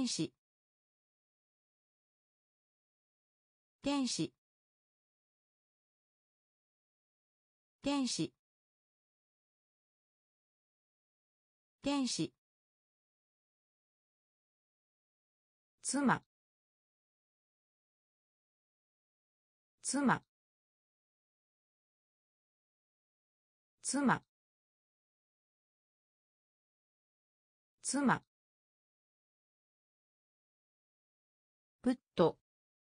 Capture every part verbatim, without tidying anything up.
原子原子原子原子妻妻妻妻プット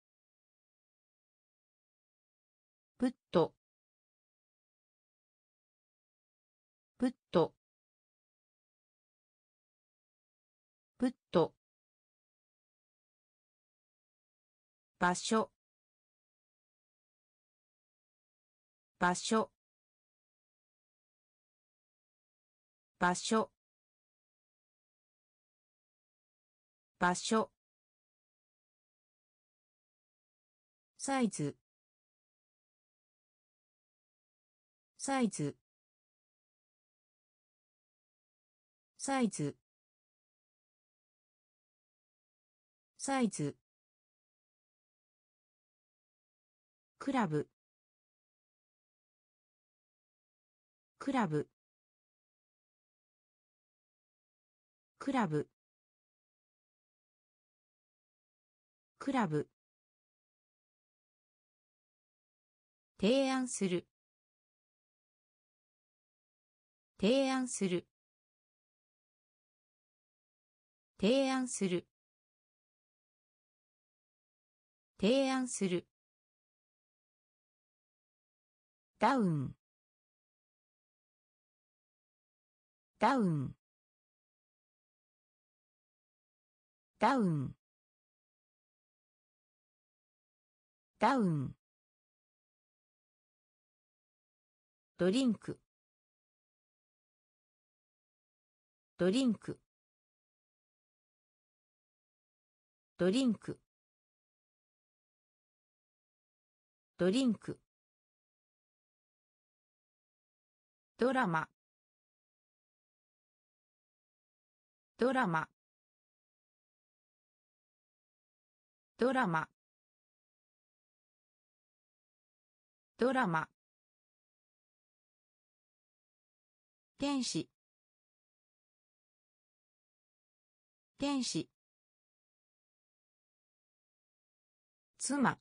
プットプットプット場所場所場所場所サイズサイズサイズサイズクラブクラブクラブクラブ提案する提案する提案する提案するダウンダウンダウンダウンドリンクドリンクドリンクドリンクドラマドラマドラマドラマ原子原子妻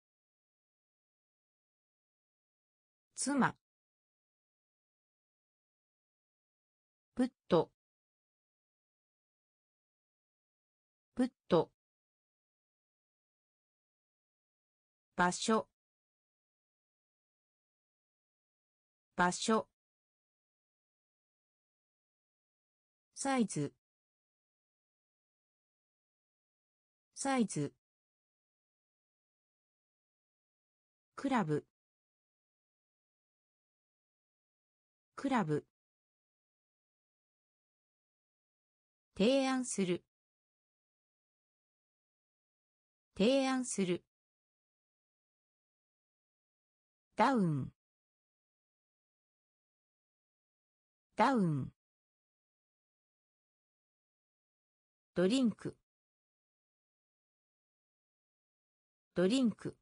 妻プットプット場所場所サイズサイズクラブクラブ提案する提案するダウンダウンドリンクドリンク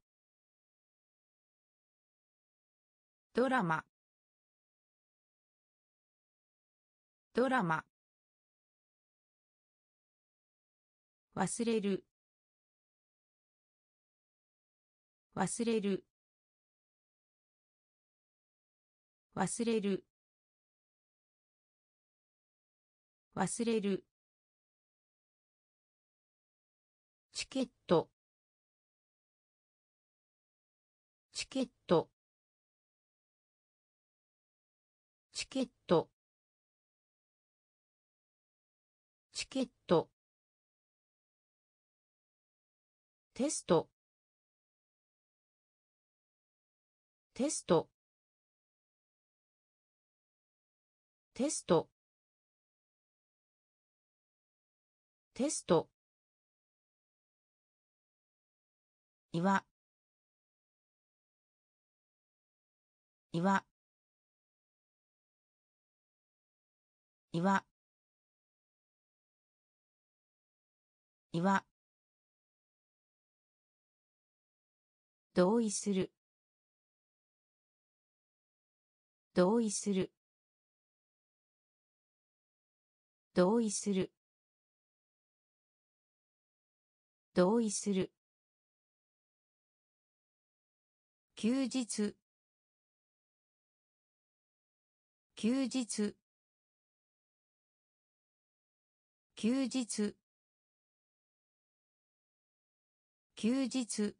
ドラマドラマ忘れる忘れる忘れる忘れるチケットチケットチケットチケットテストテストテストテスト岩岩岩岩、同意する、同意する、同意する、同意する、休日、休日、休日、休日、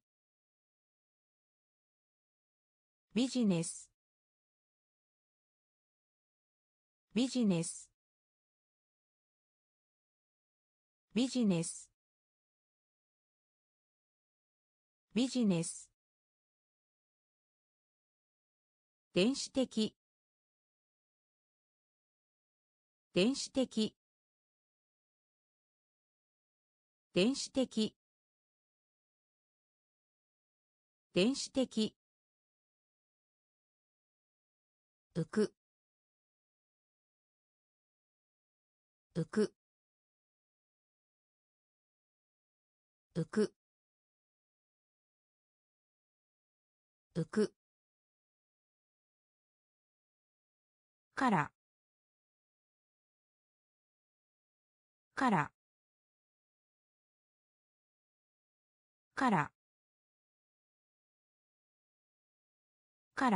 ビジネス、ビジネス、ビジネス、ビジネス、電子的、電子的、電子的、電子的、浮く、浮く、浮く、浮く、から、から、から、から、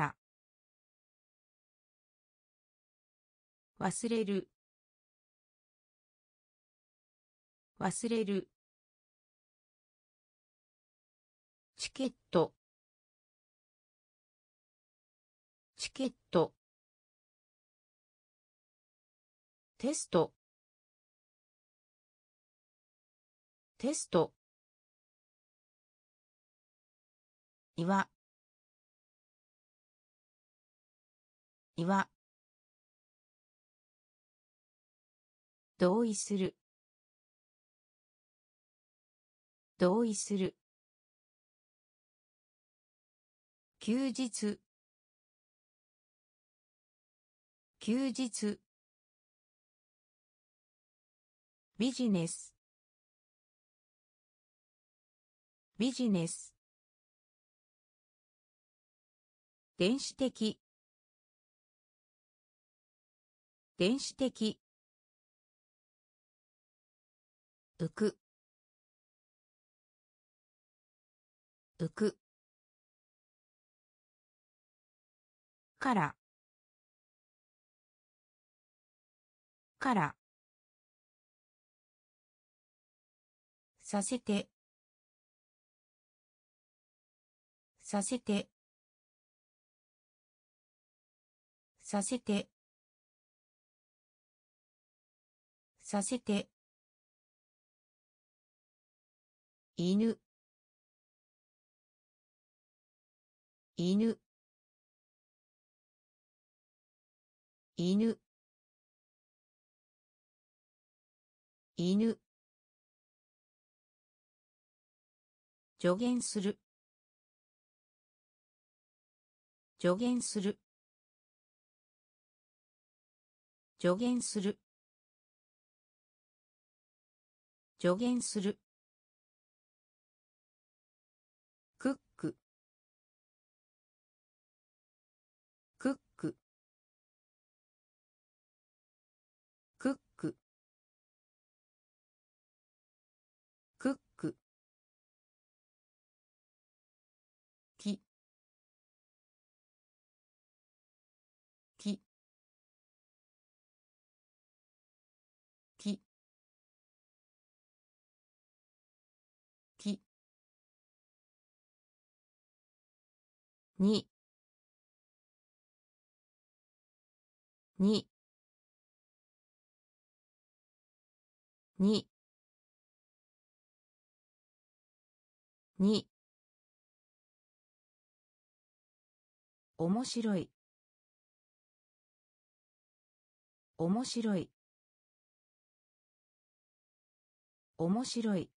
忘れる、忘れる、チケット、チケット、テスト、テスト、岩、岩、同意する、同意する、休日、休日、ビジネス、ビジネス、電子的、電子的、浮く、浮く、から、から、させて、させて、させて、させて、犬、犬、犬、犬、助言する、助言する、助言する、助言する、クック、クック、クック、クック、き、き、き、き、に、に、に、に、面白い、面白い、面白い、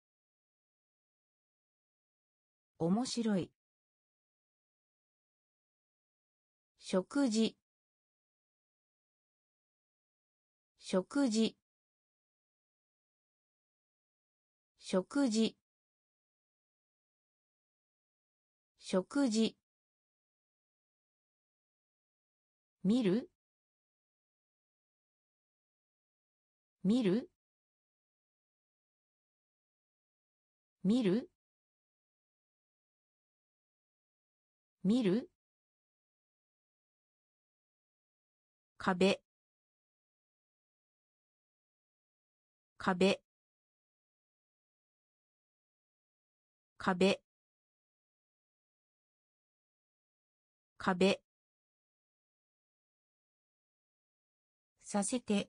面白い、食事、食事、 食事食事見る見る見る見る壁壁壁壁させて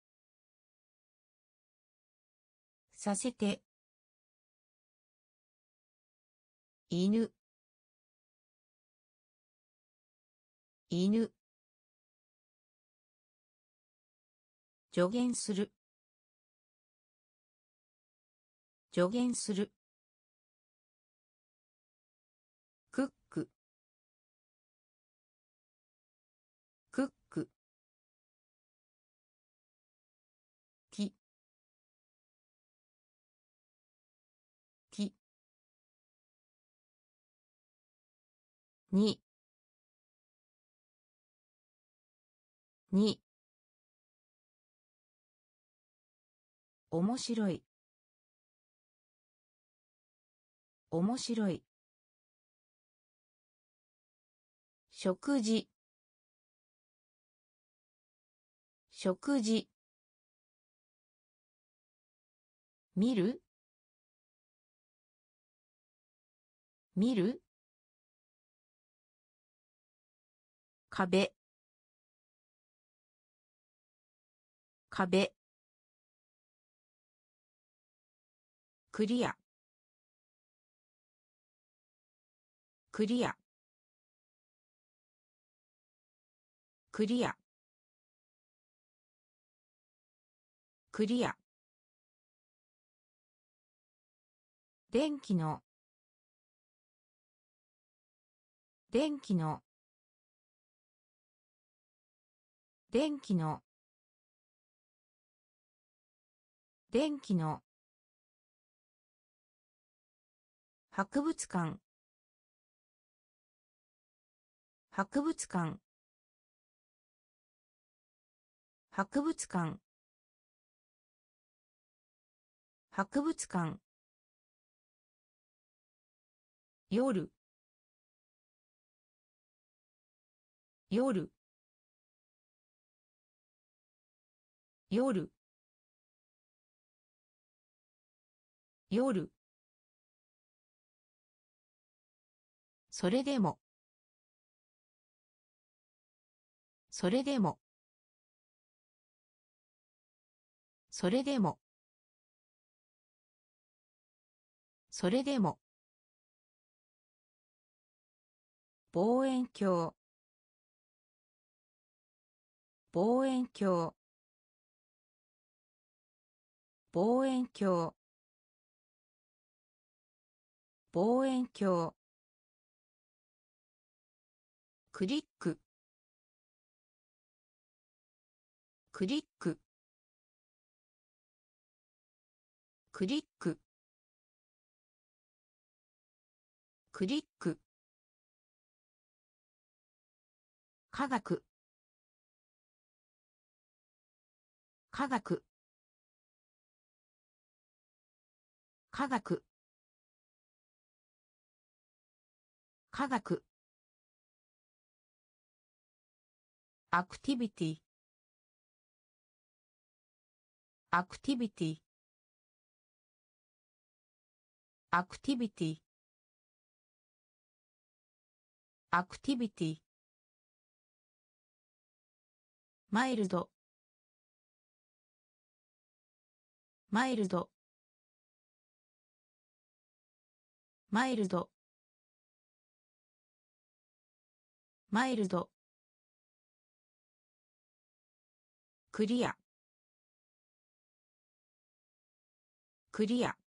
させて犬犬助言する助言するクッククックききにに面白い面白い食事食事見る見る壁壁クリアクリアクリアクリア電気の電気の電気の電気の博物館博物館博物館博物館夜夜夜夜それでもそれでもそれでもそれでも望遠鏡望遠鏡望遠鏡望遠鏡クリッククリッククリッククリック科学科学科学科学アクティビティアクティビティアクティビティアクティビティマイルドマイルドマイルドマイルドクリアクリア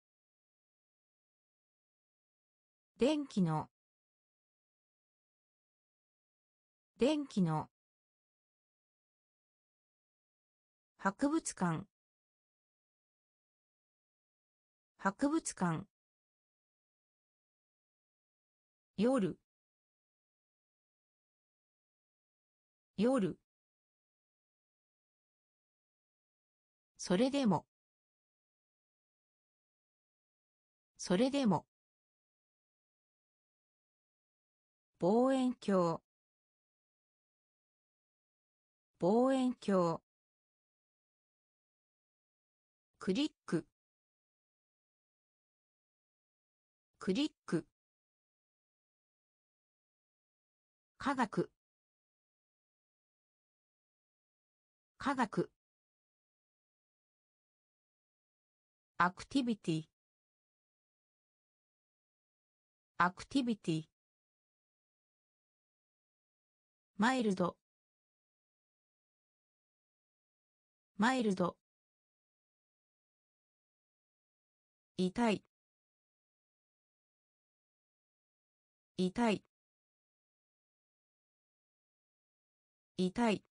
電気の電気の博物館博物館。夜。夜。それでも。それでも。望遠鏡。望遠鏡。クリック。クリック。科学。科学。アクティビティ。アクティビティ。マイルド。マイルド。痛い。痛い。痛い。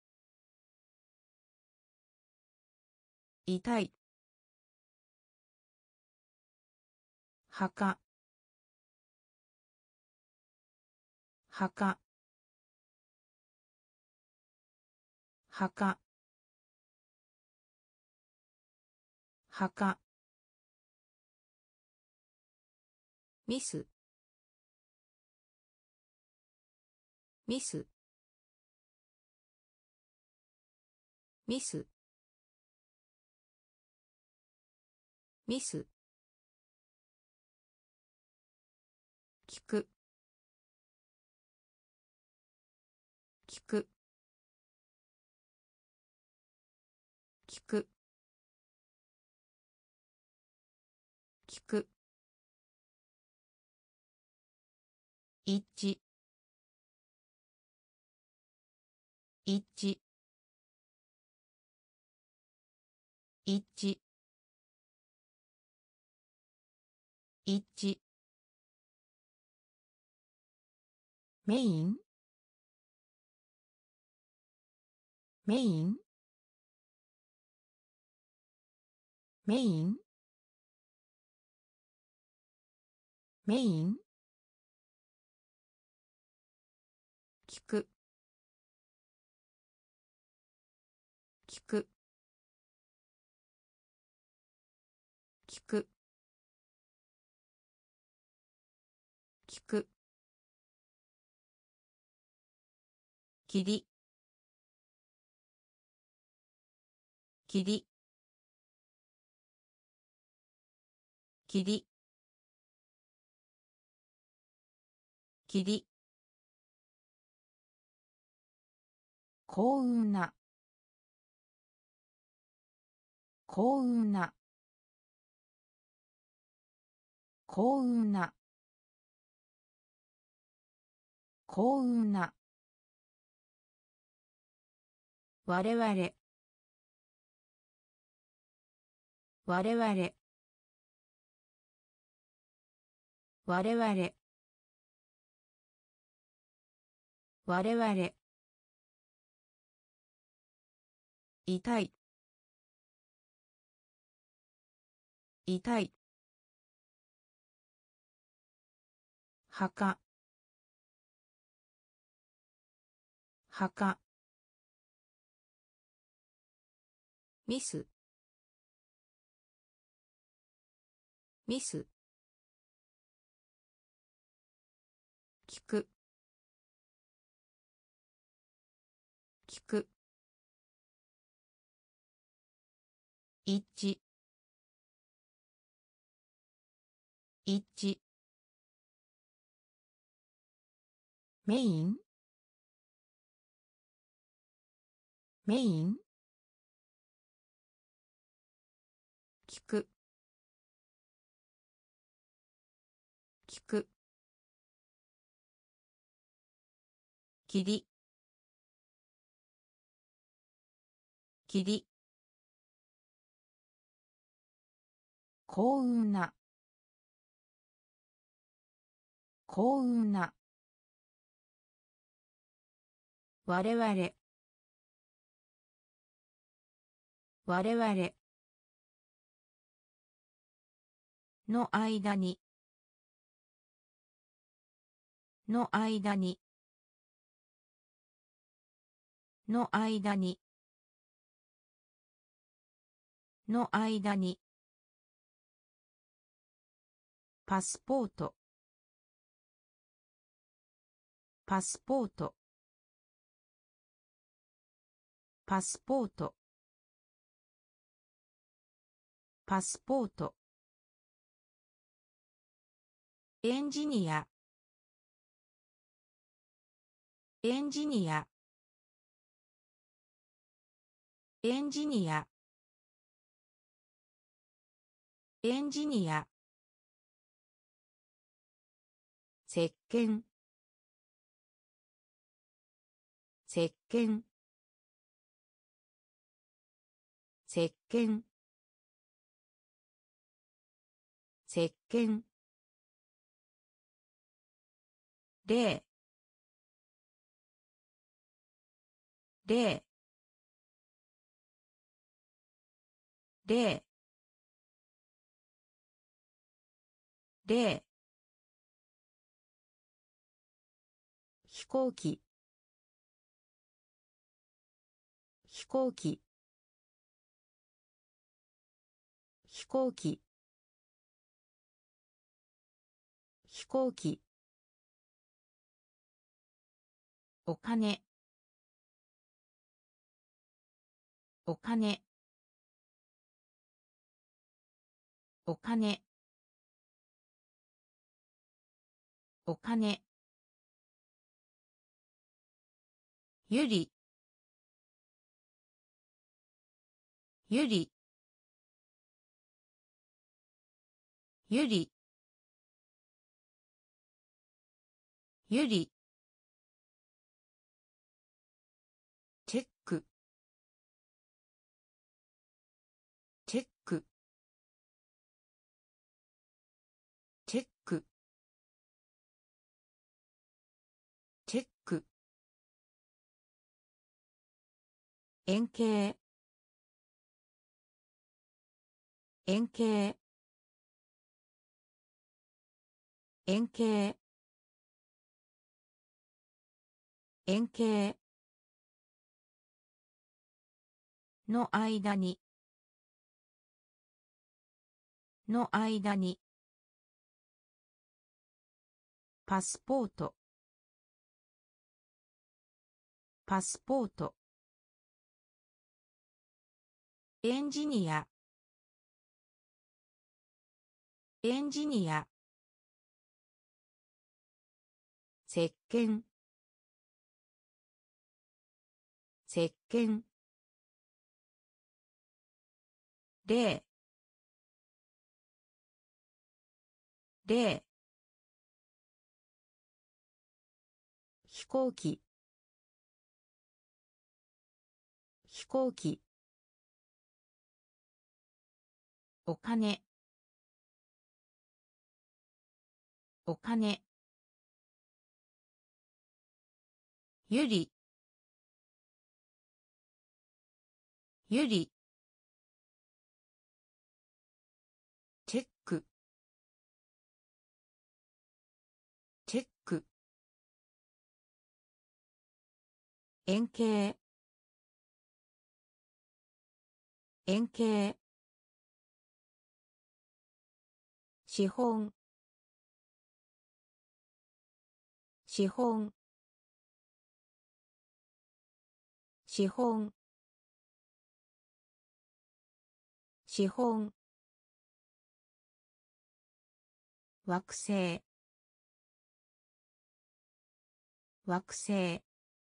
痛い。墓。墓。墓。墓。ミス。ミス。ミス。ミス。聞く。聞く。聞く。聞く。一致。一致。一致。一致。メイン。メイン。メイン。メイン。聞く。聞く。聞く。聞く。霧。霧。霧。霧。幸運な。幸運な。幸運な。幸運な。我々。我々。我々。我々。痛い。痛い。墓。墓。ミス。ミス。聞く。聞く。一致。一致。メイン。メイン。聞く。聞く。霧。霧。幸運な。幸運な。我々。我々。 の間にの間にの間にの間にパスポートパスポートパスポートパスポートエンジニアエンジニアエンジニアエンジニア石鹸石鹸石鹸石鹸例例例例飛行機飛行機飛行機飛行機お金お金お金お金ゆりゆりゆりゆりチェックチェックチェックチェック円形円形円形円形の間にの間にパスポートパスポートエンジニアエンジニア石鹸石鹸例例飛行機飛行機お金お金ゆりゆりチェックチェック円形円形資本資本資本資本惑星惑星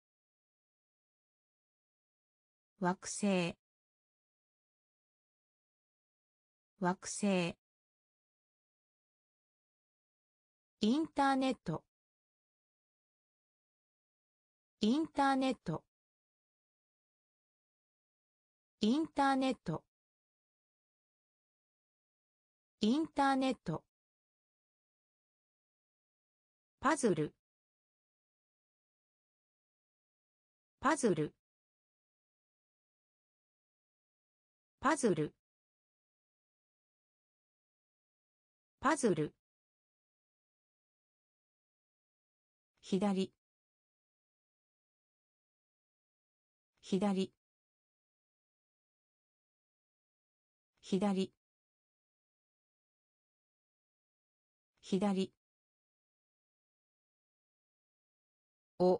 惑星惑星インターネットインターネットインターネットインターネットパズルパズルパズルパズル。左。左。左。左。お。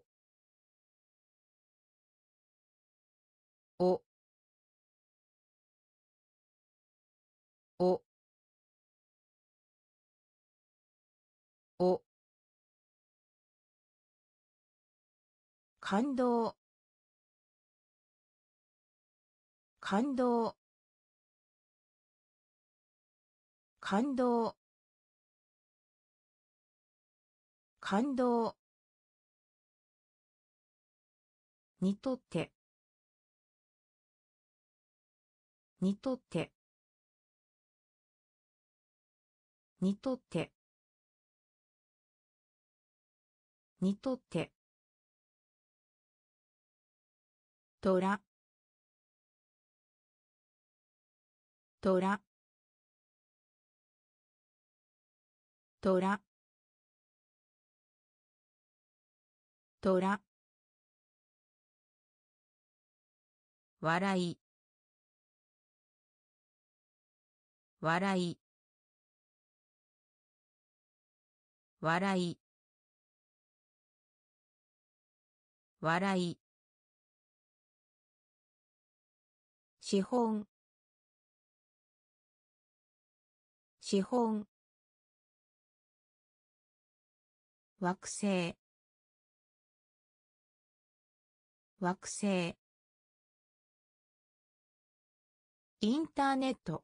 お。お。お。感動。感動。感動。感動。にとって。にとって。にとって。にとって。トラ。トラ。トラ。トラ。笑い。笑い。笑い。笑い。資本。資本。惑星。惑星。インターネット。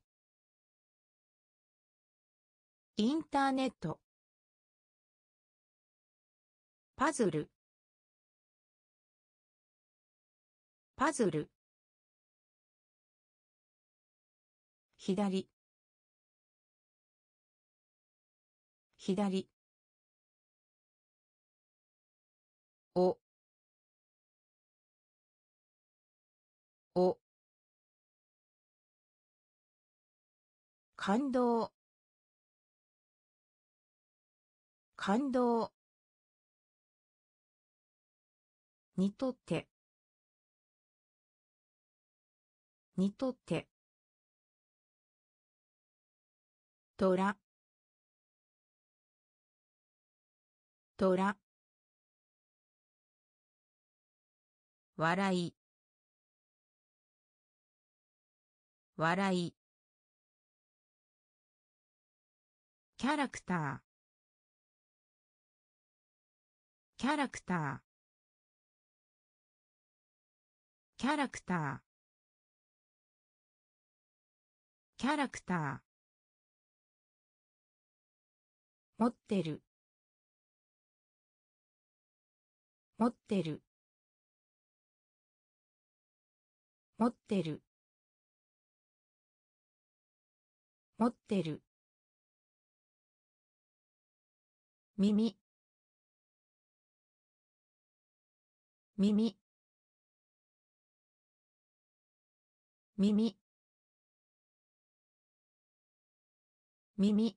インターネット。パズル。パズル。左。左。お。お。感動。感動。にとって。にとって。トラ。トラ。笑い。笑い。キャラクター。キャラクター。キャラクター。キャラクター。持ってる。持ってる。持ってる。持ってる。耳。耳。耳。耳。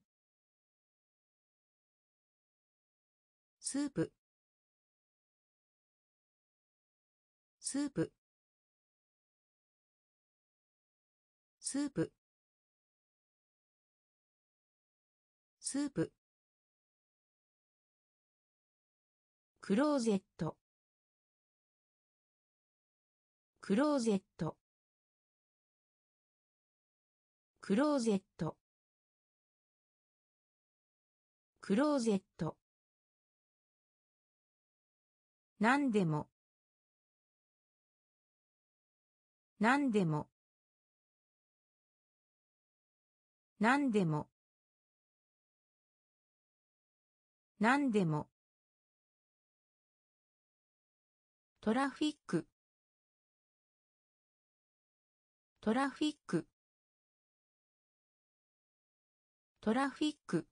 スープ。スープ。スープ。スープ。クローゼット。クローゼット。クローゼット。クローゼット。何でも。何でも。何でも。何でも。トラフィック。トラフィック。トラフィック。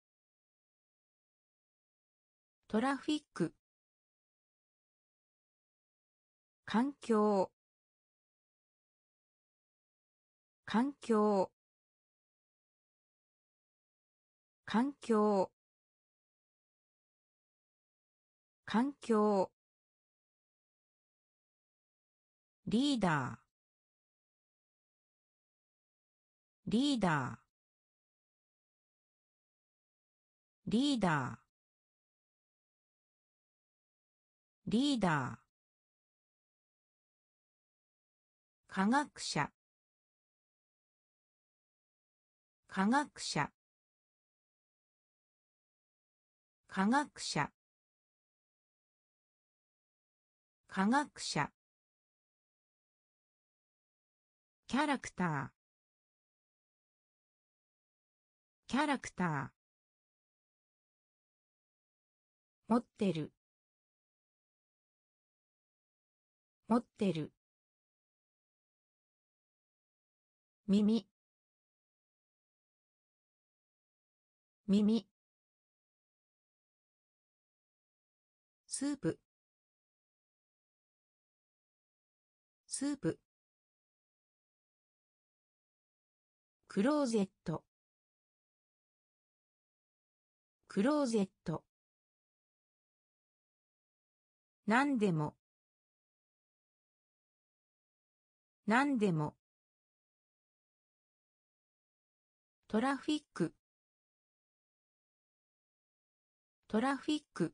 トラフィック。環境。環境。 環境環境リーダーリーダーリーダーリーダー科学者科学者科学者科学者キャラクターキャラクター持ってる持ってる耳耳スープスープクローゼットクローゼット何でも何でもトラフィックトラフィック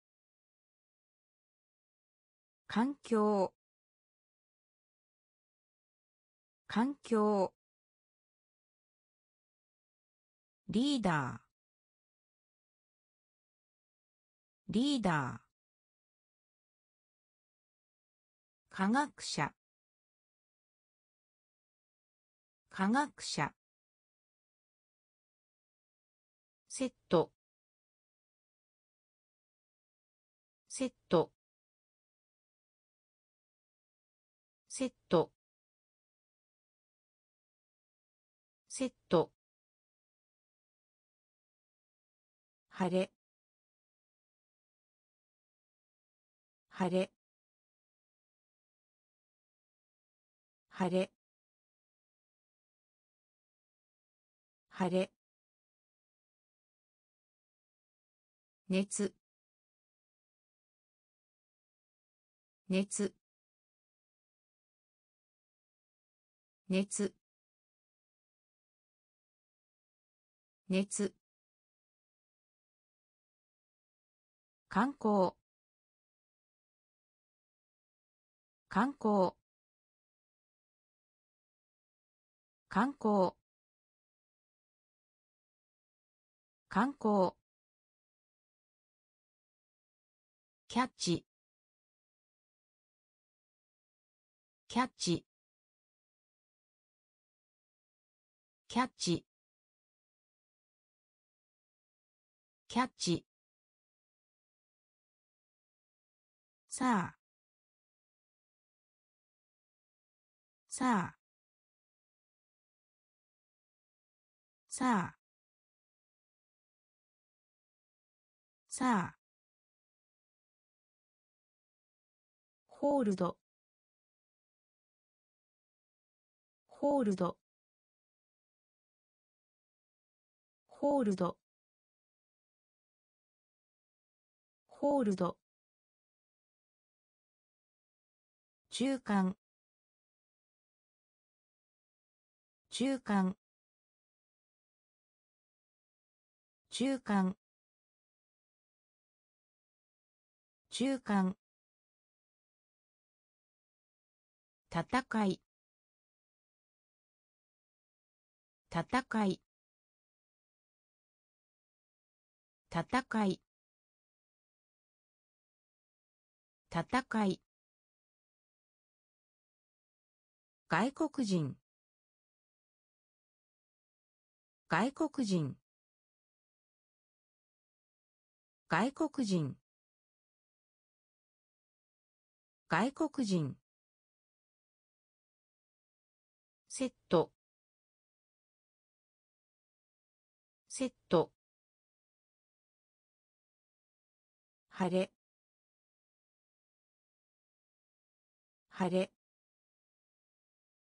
環境環境リーダーリーダー科学者科学者セットセットセットセット晴れ晴れ晴れ晴れ熱熱熱熱観光観光観光観光キャッチキャッチキャッチキャッチさあさあさあさあホールドホールドホールドホールド中間中間中間中間戦い戦い戦い戦い外国人外国人外国人外国人セットセット晴れ晴れ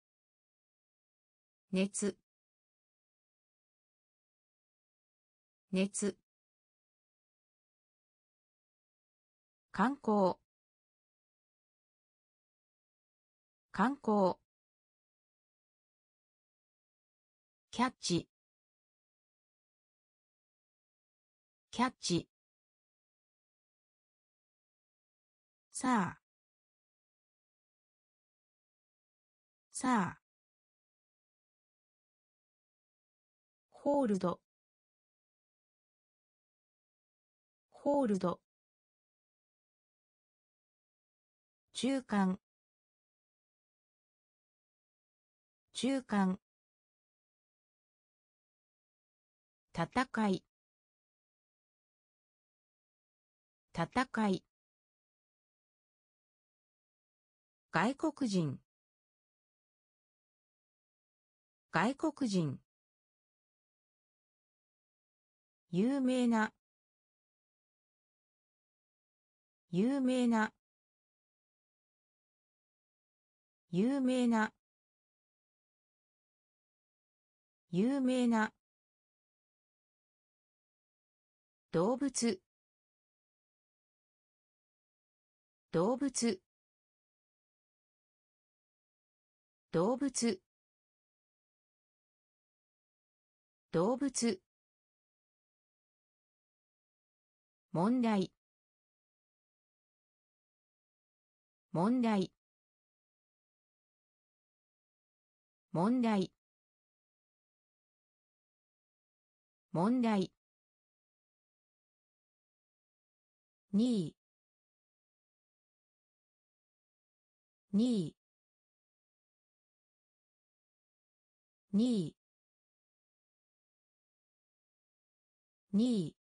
熱熱観光観光キャッチキャッチさあさあホールドホールド中間中間戦い戦い外国人外国人有名な有名な有名な有名な動物動物動物動物問題問題問題問題にいにいにいにい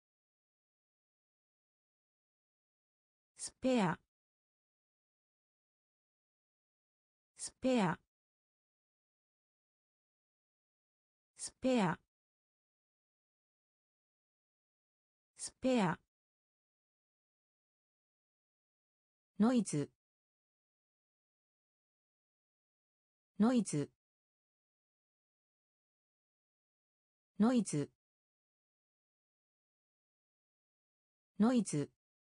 スペアスペアスペアスペアノイズノイズノイズノイズ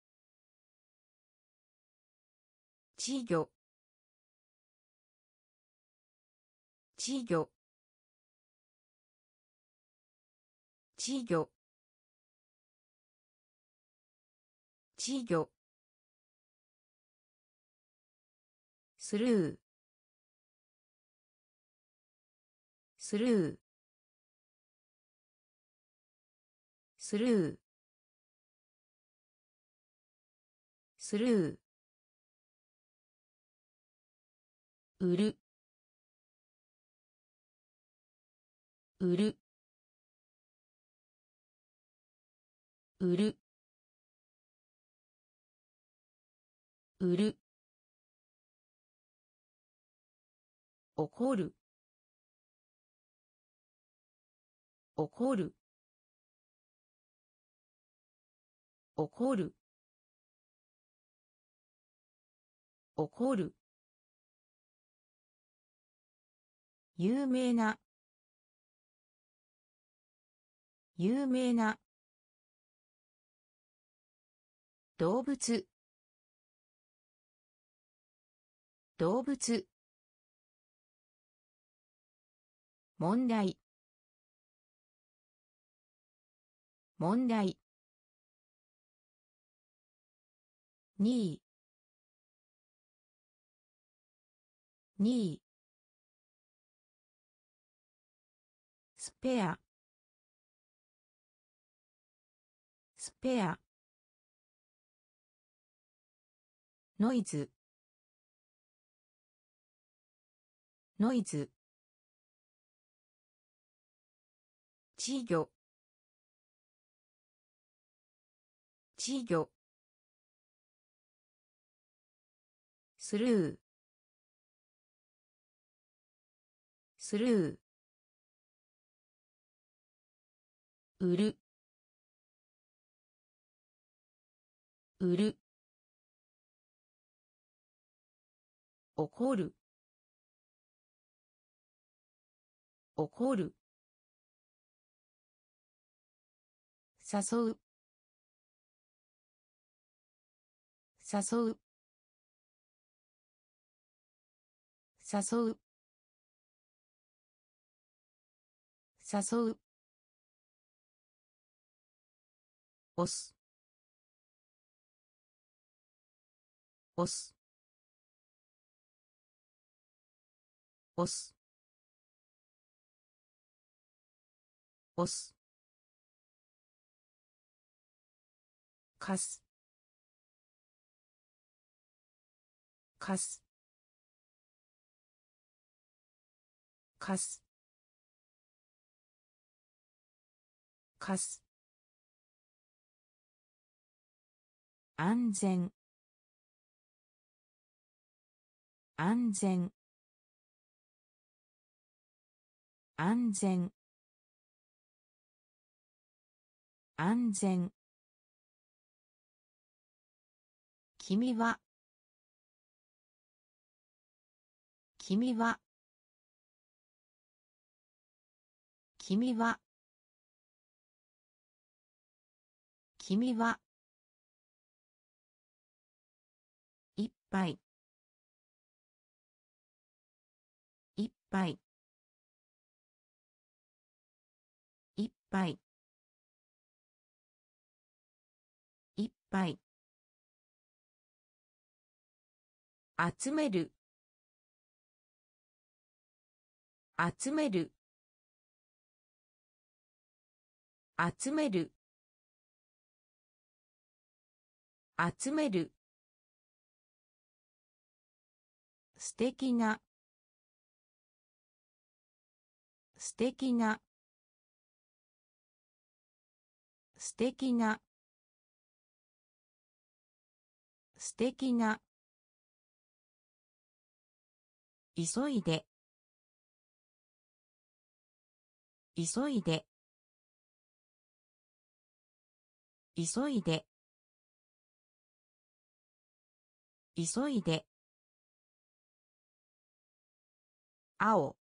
稚魚稚魚稚魚稚魚スルースルースルースルー売る売る売る売る怒る怒る怒る怒る有名な有名な動物動物問題問題にいにいスペアスペアノイズノイズ稚魚稚魚スルースルー売る売る怒る怒る誘う誘う誘う誘う押す押す押す押すかすかすかすかす安全安全安全安全君は君は君は君はいっぱいいっぱいいっぱいいっぱい集める集める集める集める素敵な素敵な素敵な素敵な急いで急いで急いで急いで青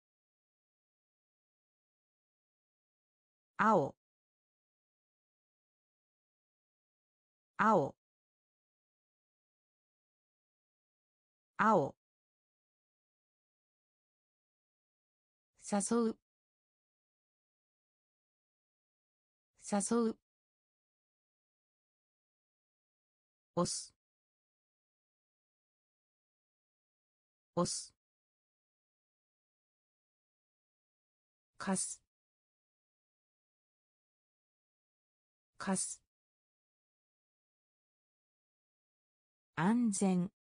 青青青誘う誘う押す押すかすかす安全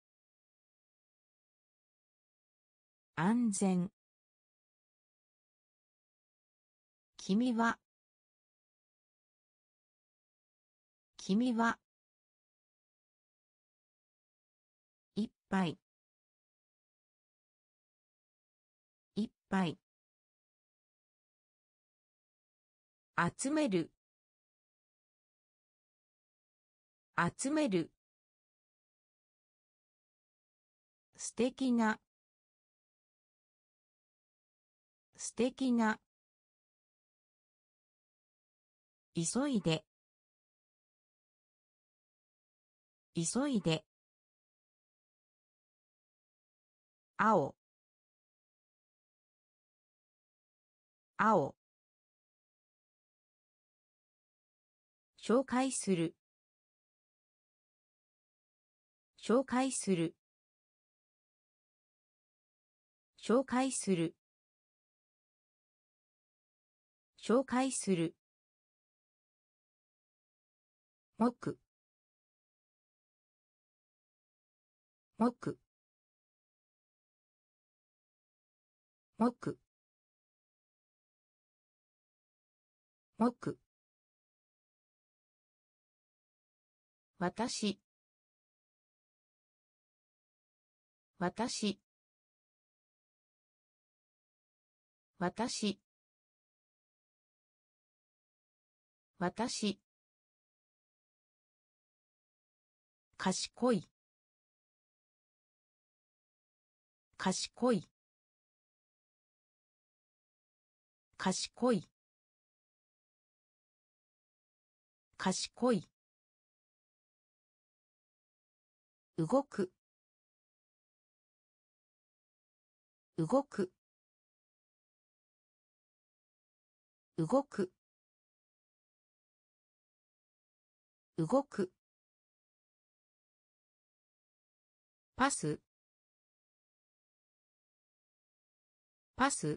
安全君は君はいっぱいいっぱい集める集める素敵な素敵な急いで急いで青青紹介する紹介する紹介する紹介するもくもくもくもく私私私私賢い賢い賢い賢い。動く。動く。動く。動く。パス。パス。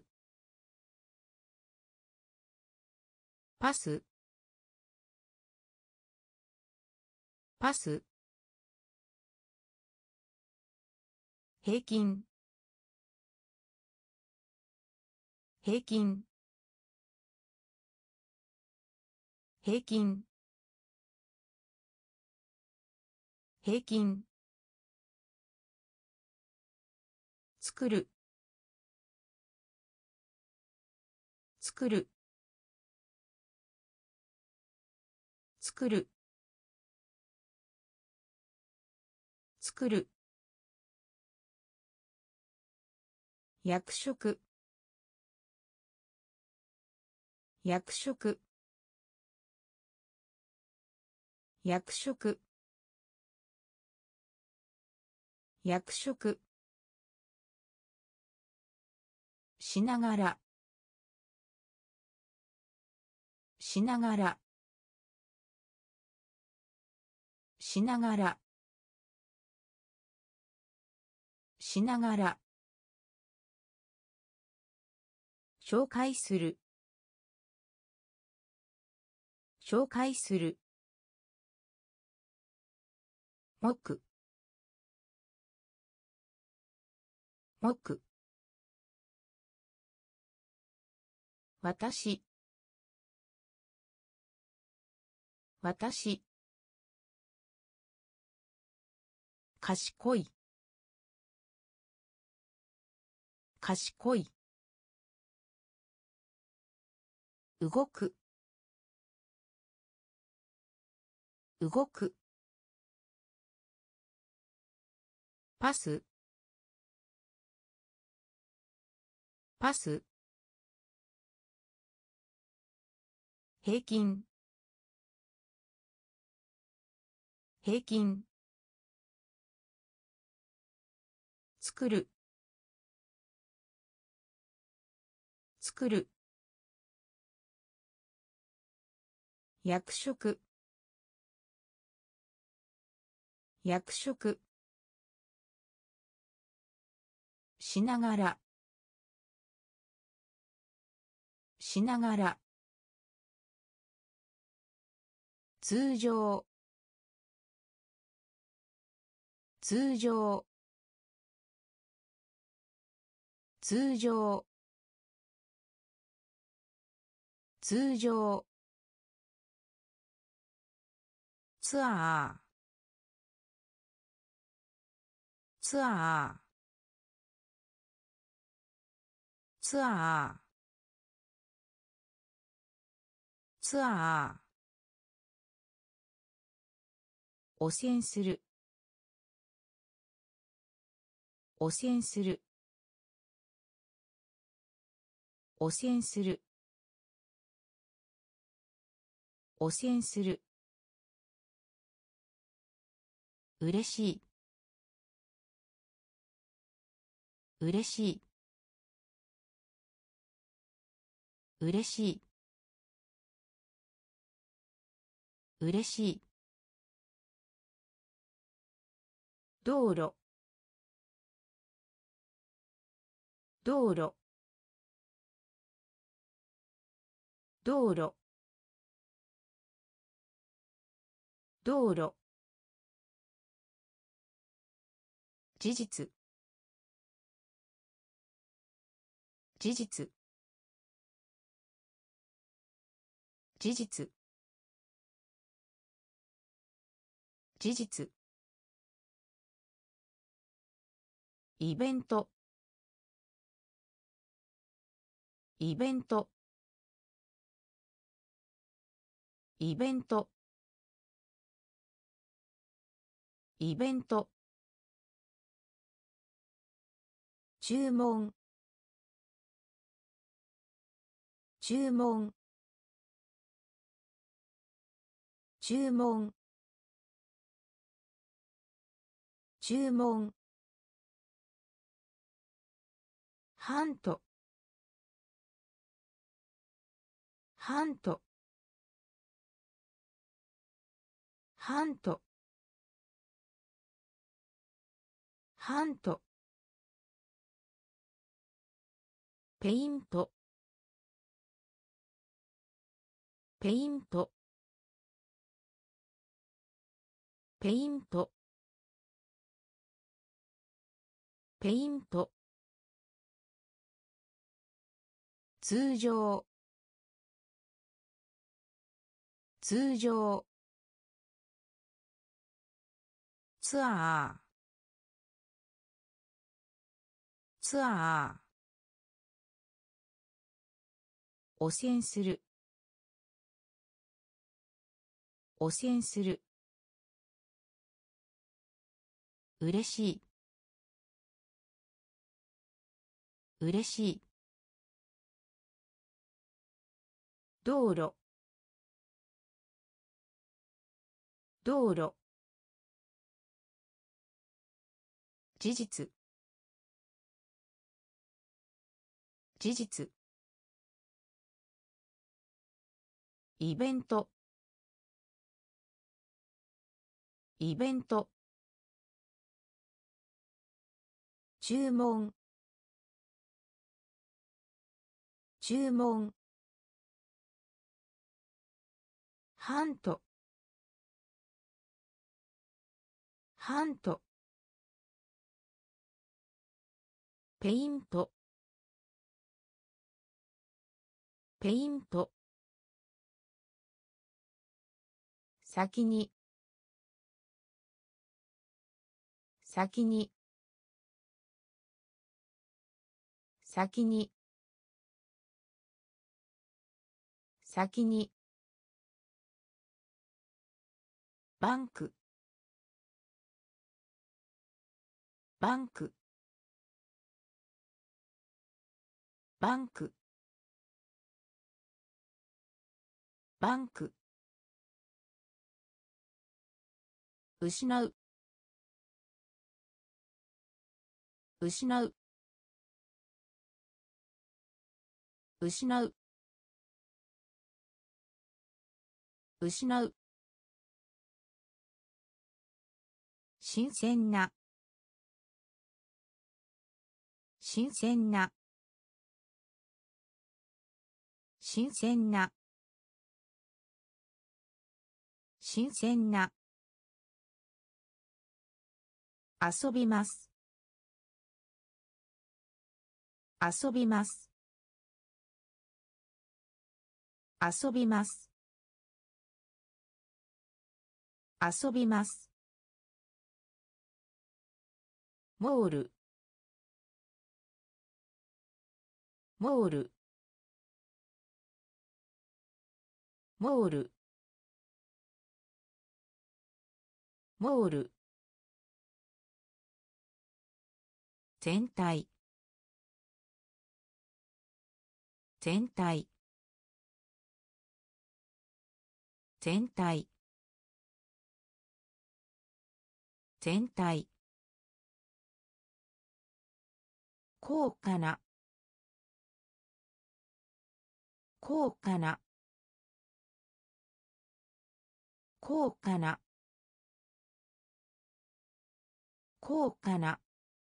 パス。パス。平均。平均。平均。平均。作る。作る。作る。作る。役職。役職。役職。役職。しながら。しながら。しながら。しながら。紹介する。紹介する。もく。もく。私。私。賢い。賢い。動く。動く。パス。パス。平均。平均。作る。作る。役職。役職。しながら。しながら。通常。通常。通常。通常。ツアー。ツアー。ツアー。ツアー。汚染する。汚染する。汚染する。汚染する。うれしい。うれしい。うれしい。うれしい。道路。道路。道路。道路。事実。事実。事実。事実。イベント。イベント。イベント。イベント。注文。注文。 注文注文ハントハントハントハントペイントペイントペイントペイント通常通常ツアーツアー汚染する汚染する嬉しい嬉しい道路道路事実事実イベントイベント注文注文ハントハントペイントペイント先に先に先に先にバンクバンクバンクバンク失う失う失う失う新鮮な新鮮な新鮮な新鮮な遊びます遊びます遊びます遊びますモールモールモールモール全体全体全体全体高価な高価な高価な高価な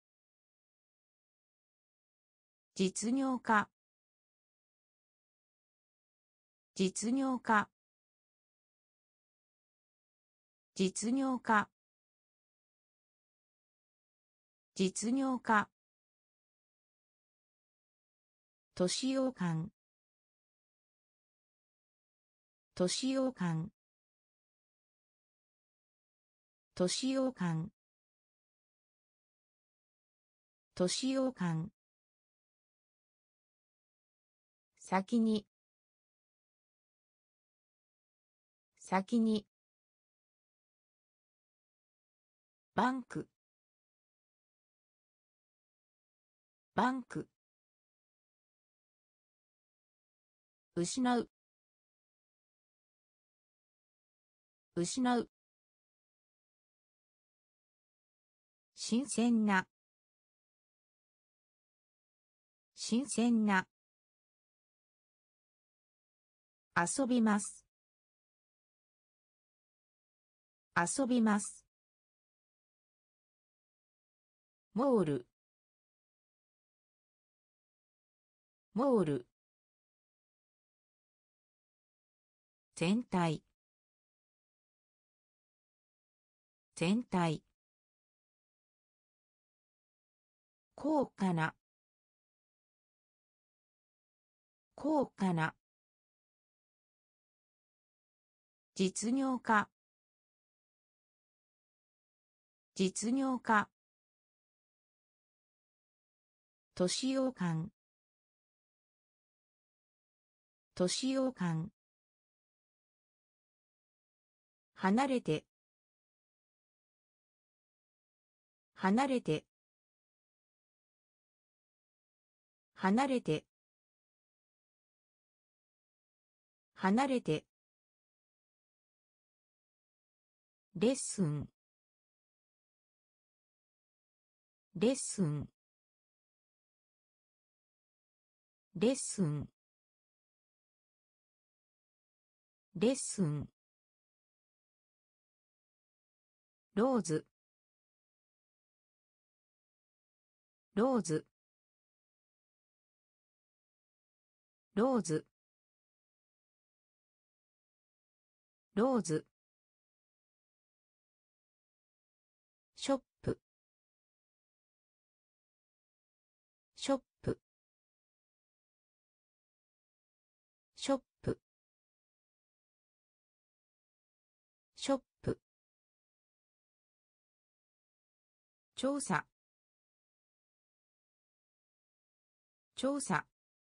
実業家実業家実業家実業家都市洋館都市洋館都市洋館都市洋館先に先にバンクバンク失う失う。新鮮な。新鮮な。遊びます。遊びます。モール。モール。全体。全体。高価な。高価な。実業家。実業家。都市洋館。都市洋館。離れて。離れて。離れて。離れて。レッスン。レッスン。レッスン。レッスン。ローズ。ローズ。ローズ。ローズ。ショップ。ショップ。ショップ。ショップ。調査。調査。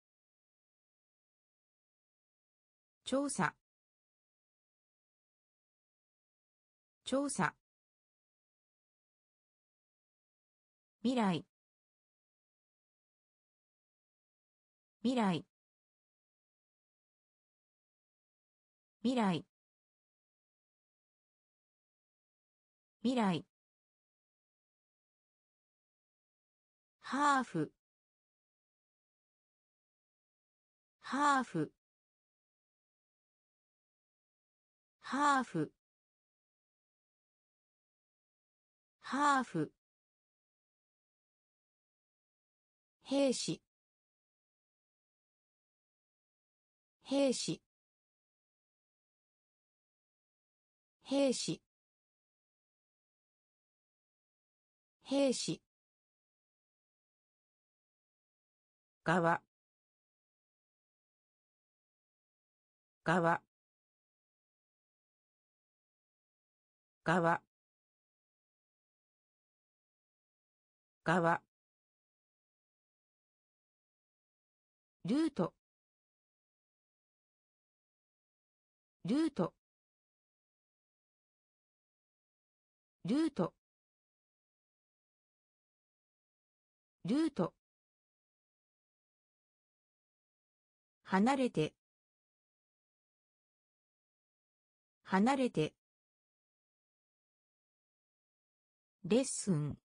調査。調査。未来。未来。未来。未来。ハーフ。ハーフ。ハーフ。ハーフ。兵士。兵士。兵士。兵士。側。側。側。側。ルート。ルート。ルート。ルート。離れて。離れて。レッスン。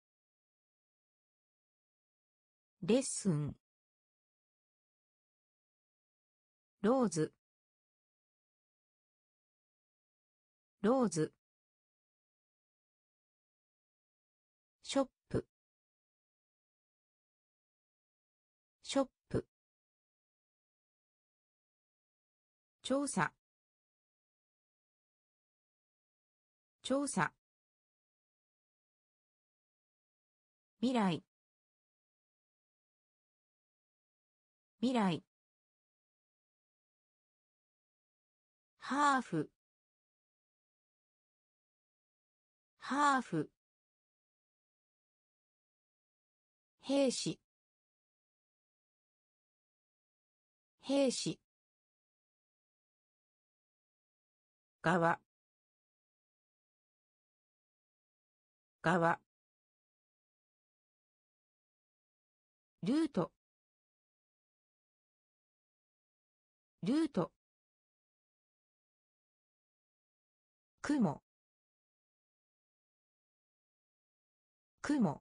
レッスン。ローズ。ローズ。ショップ。ショップ。調査。調査。未来。未来。ハーフ。ハーフ。兵士。兵士。側。側。ルート。ルート。 雲雲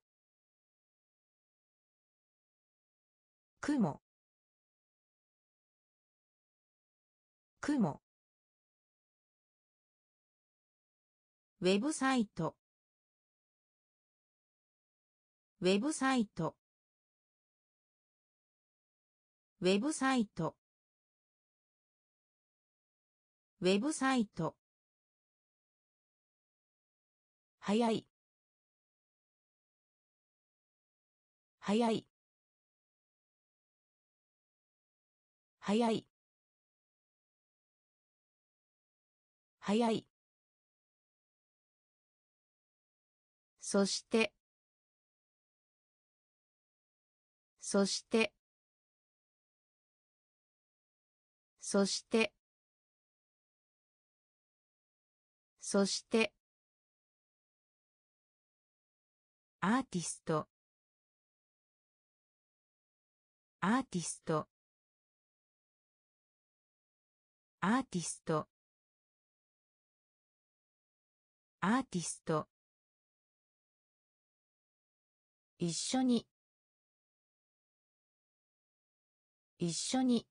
雲雲ウェブサイトウェブサイトウェブサイトウェブサイト早い早い早い早いそしてそしてそしてそしてアーティストアーティストアーティストアーティスト一緒に一緒に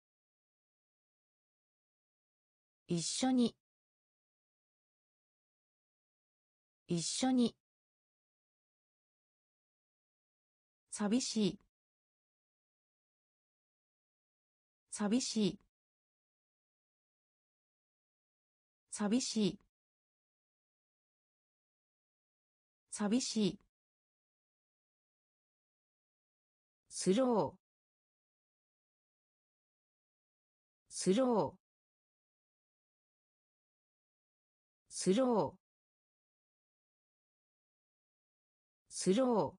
一緒に一緒に寂しい寂しい寂しい寂しいスロースロースロースロー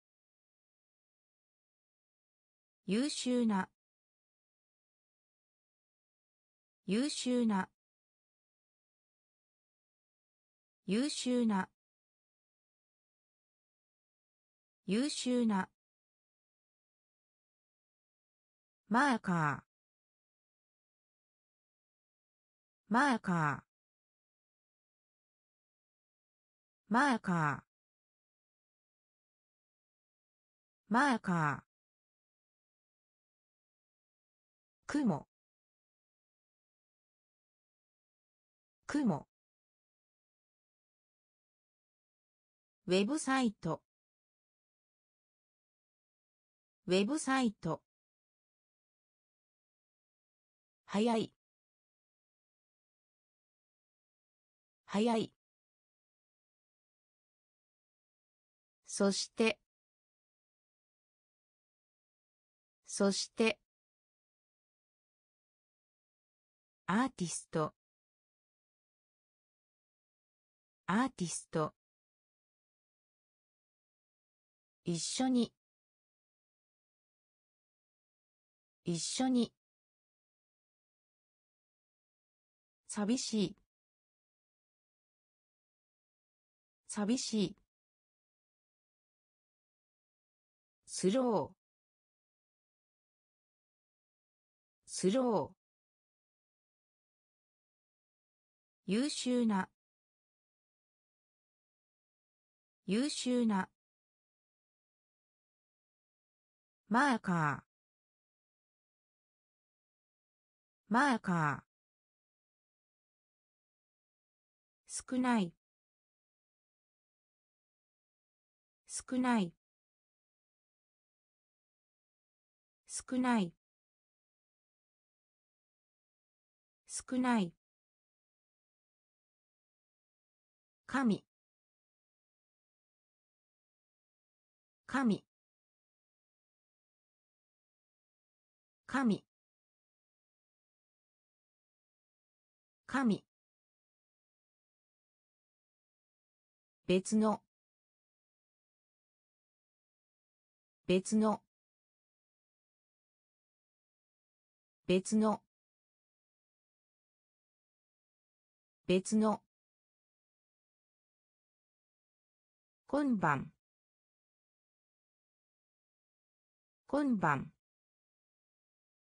優秀な優秀な優秀な優秀なマーカーマーカーマーカーマーカー雲雲ウェブサイトウェブサイト早い早いそしてそしてアーティストアーティスト一緒に一緒に寂しい寂しいスロースロー優秀な優秀なマーカーマーカー少ない少ない少ない少ない神神神神別の別の別の別の今晩今晩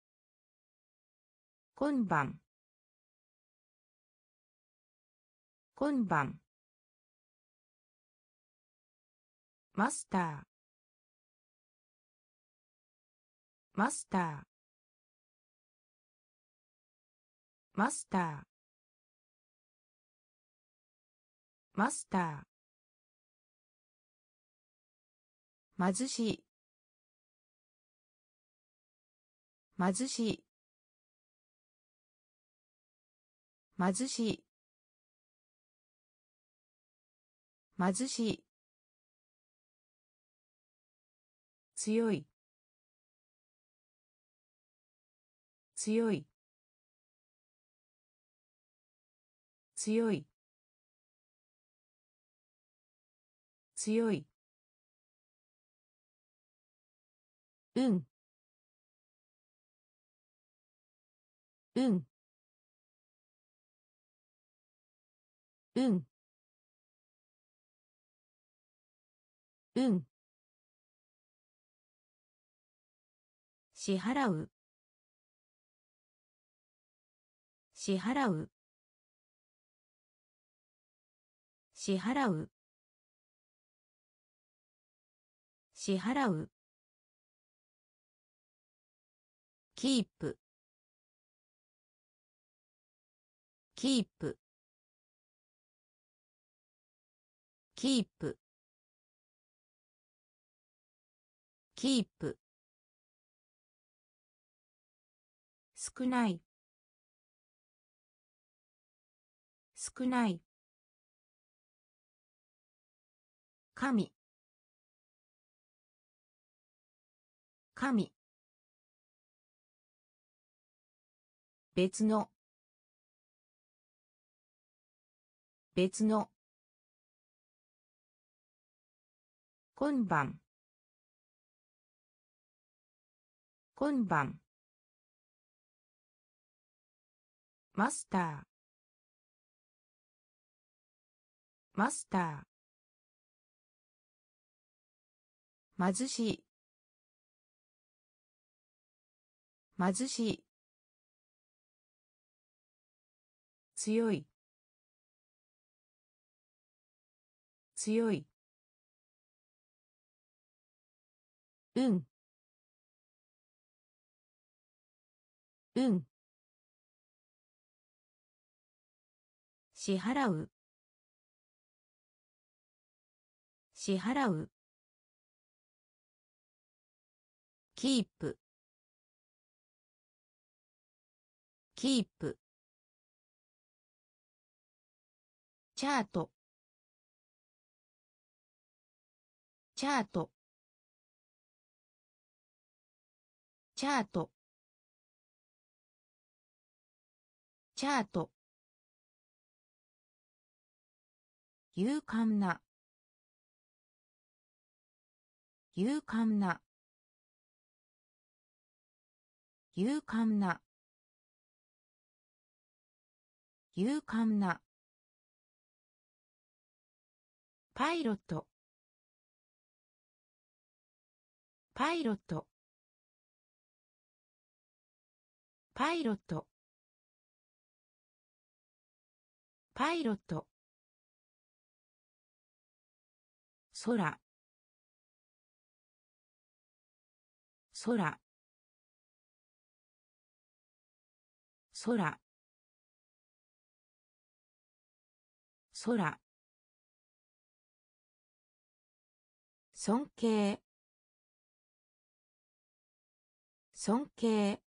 今晩今晩マスターマスターマスターマスター貧しい貧しい貧しい貧しい強い強い強い強いうんうんうんうん支払う支払う支払う支払うキープキープキープキープ少ない少ない神神別の別の今晩今晩マスターマスター貧しい貧しい強い強いうんうん支払う支払うキープキープチャートチャートチャートチャート勇敢な勇敢な勇敢な勇敢なパイロットパイロットパイロットパイロット空空空空尊敬尊敬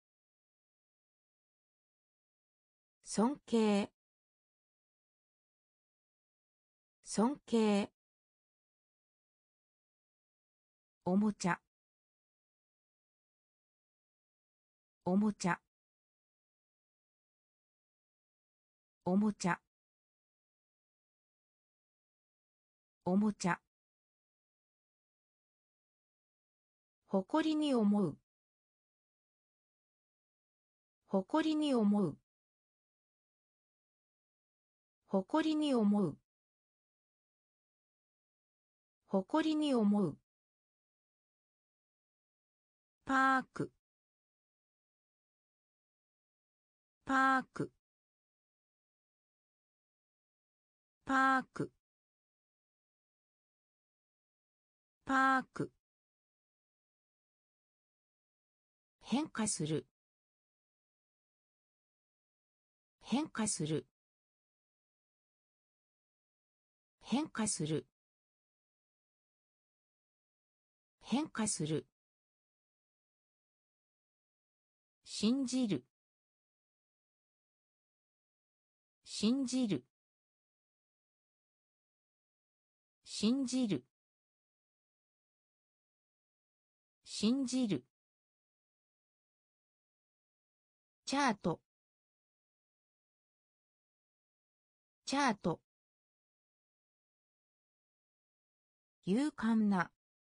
尊敬尊敬おもちゃおもちゃおもちゃおもちゃ誇りに思う誇りに思う誇りに思う誇りに思うパークパークパークパーク変化する変化する変化する変化する信じる信じる信じる信じるチャートチャート勇敢な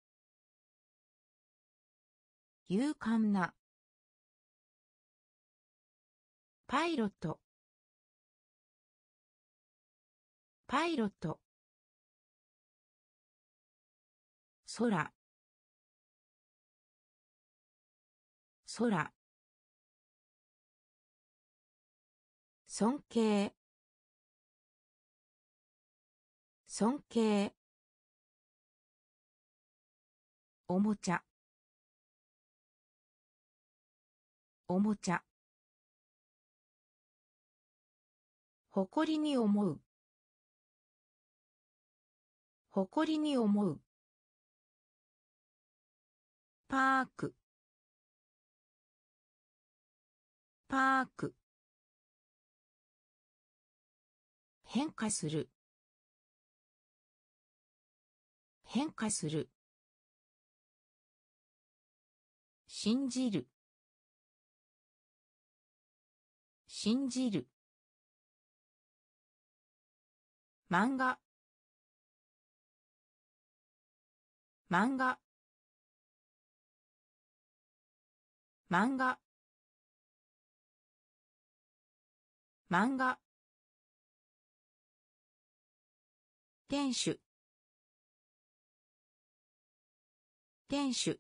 勇敢なパイロットパイロット空空尊敬尊敬おもちゃおもちゃ誇りに思う誇りに思うパークパーク変化する変化する信じる信じる漫画漫画漫画漫画店主店主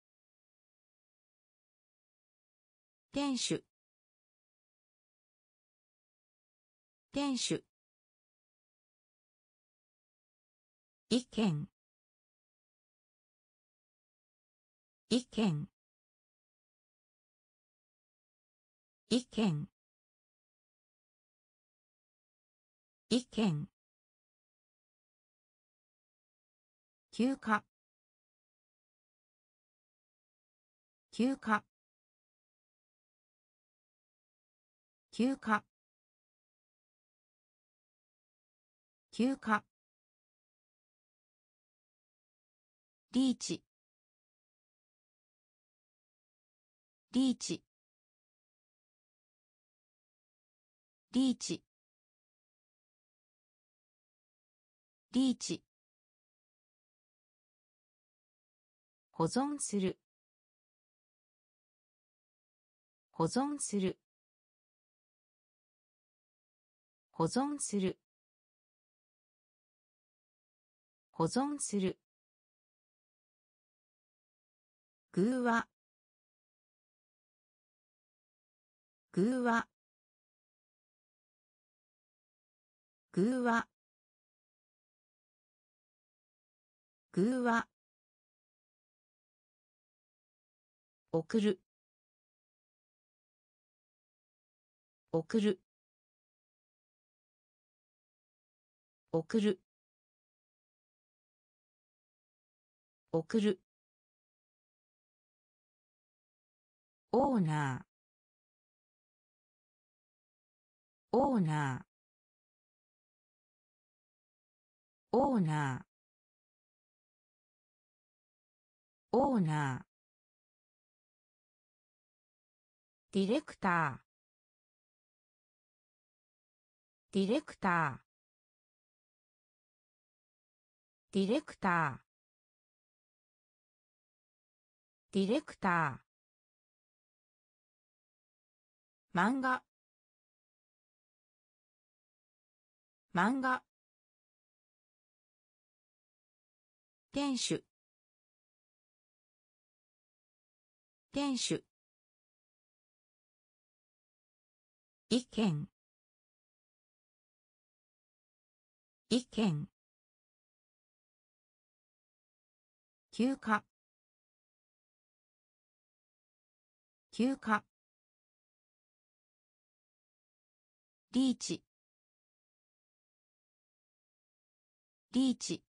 店主店主意見意見意見意見休暇休暇休暇休暇リーチリーチリーチリーチ保存する保存する保存する保存する偶話偶話偶話偶話送る送る送る送るオーナーオーナーオーナーオーナーディレクターディレクターディレクターディレクター漫画漫画店主店主意見意見休暇休暇リーチリーチ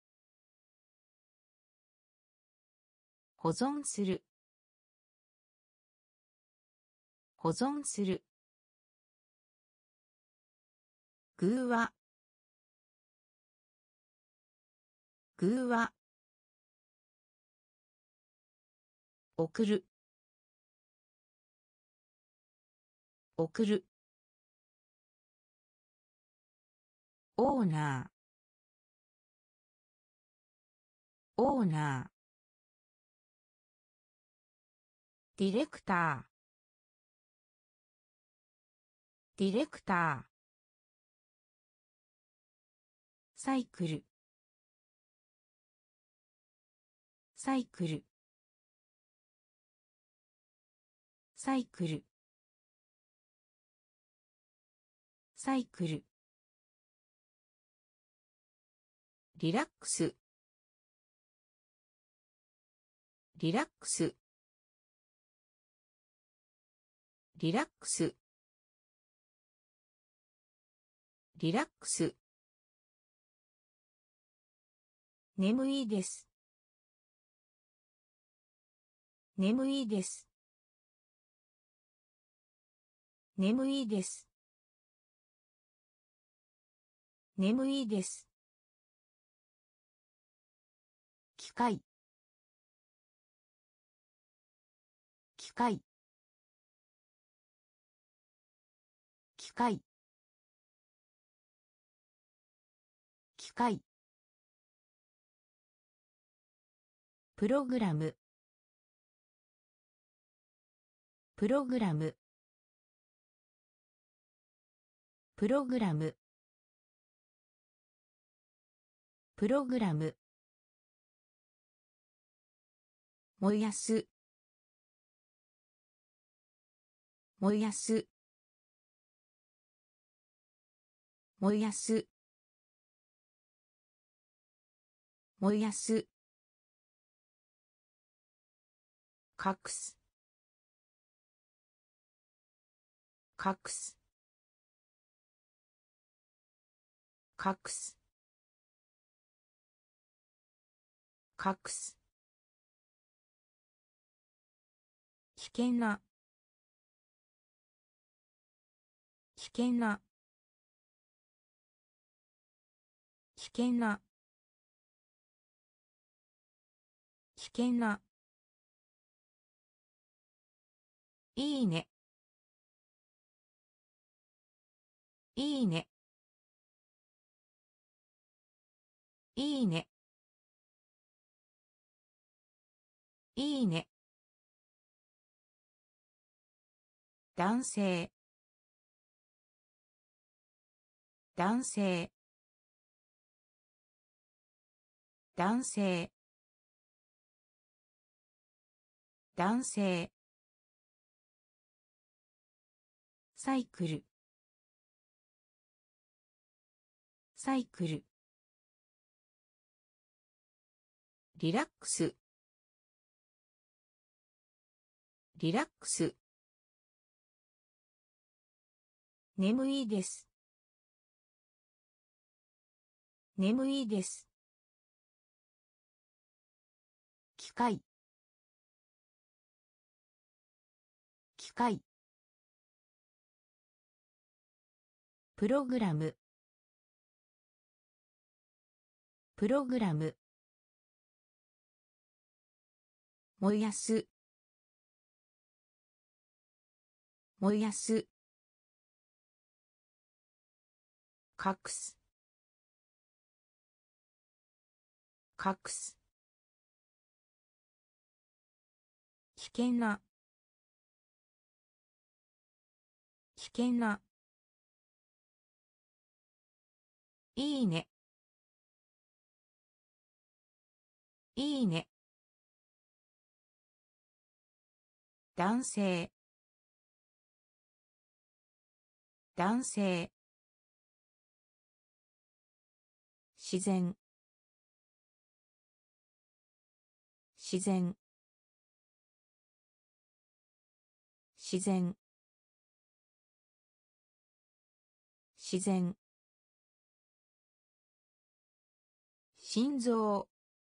保存する保存する偶話偶話送る送るオーナーオーナーディレクターディレクターサイクルサイクルサイクルサイクルリラックスリラックスリラックスリラックス眠いです眠いです眠いです眠いです機械機械機械機械プログラムプログラムプログラムプログラム燃やす燃やす燃やす燃やす隠す隠す隠す隠す危険な危険な危険な危険ないいねいいねいいねいいね男性男性男性男性サイクルサイクルリラックスリラックス眠いです眠いです機械機械プログラムプログラム燃やす燃やす隠す隠す危険な危険ないいねいいね男性男性自然自然自然自然心臓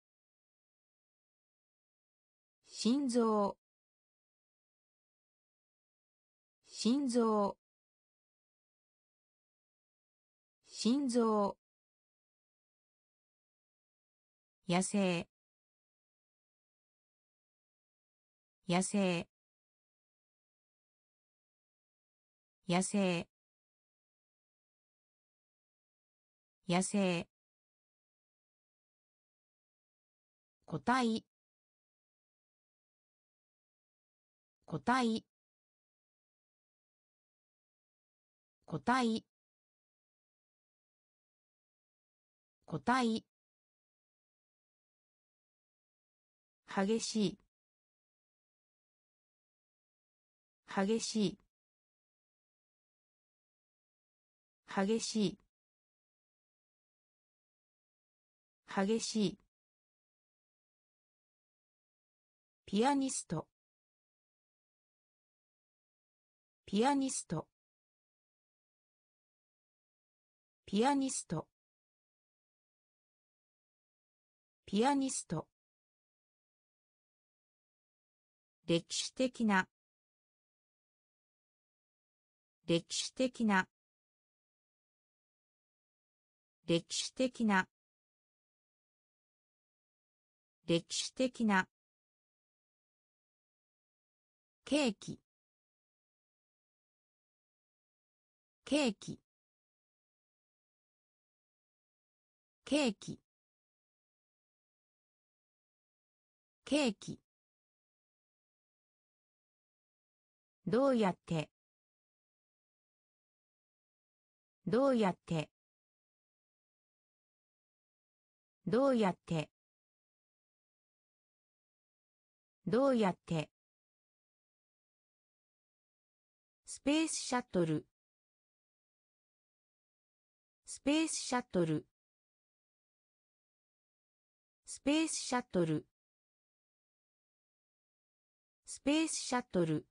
心臓心臓心臓野生野生野生野生個体個体個体個体激しい激しい激しい激しいピアニストピアニストピアニストピアニスト歴史的な歴史的な歴史的な歴史的なケーキケーキケーキケーキどうやってどうやってどうやってどうやってスペースシャトルスペースシャトルスペースシャトルスペースシャトル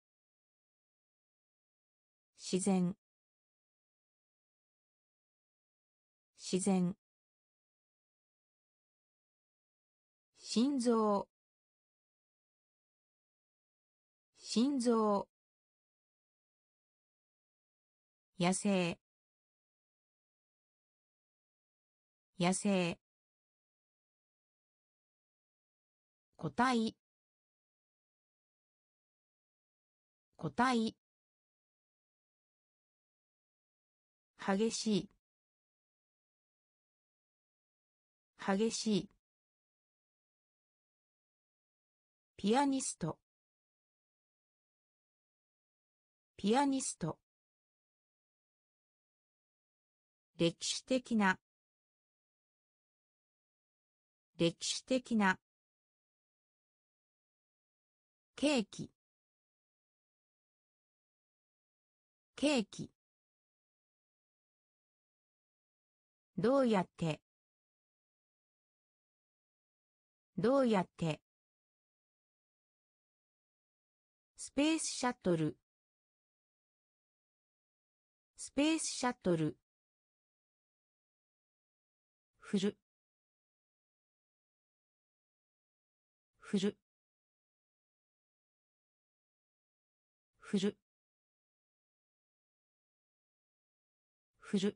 自然自然心臓心臓野生野生個体個体激しい激しいピアニストピアニスト歴史的な歴史的なケーキケーキどうやってどうやってスペースシャトルスペースシャトル振る振る振る振る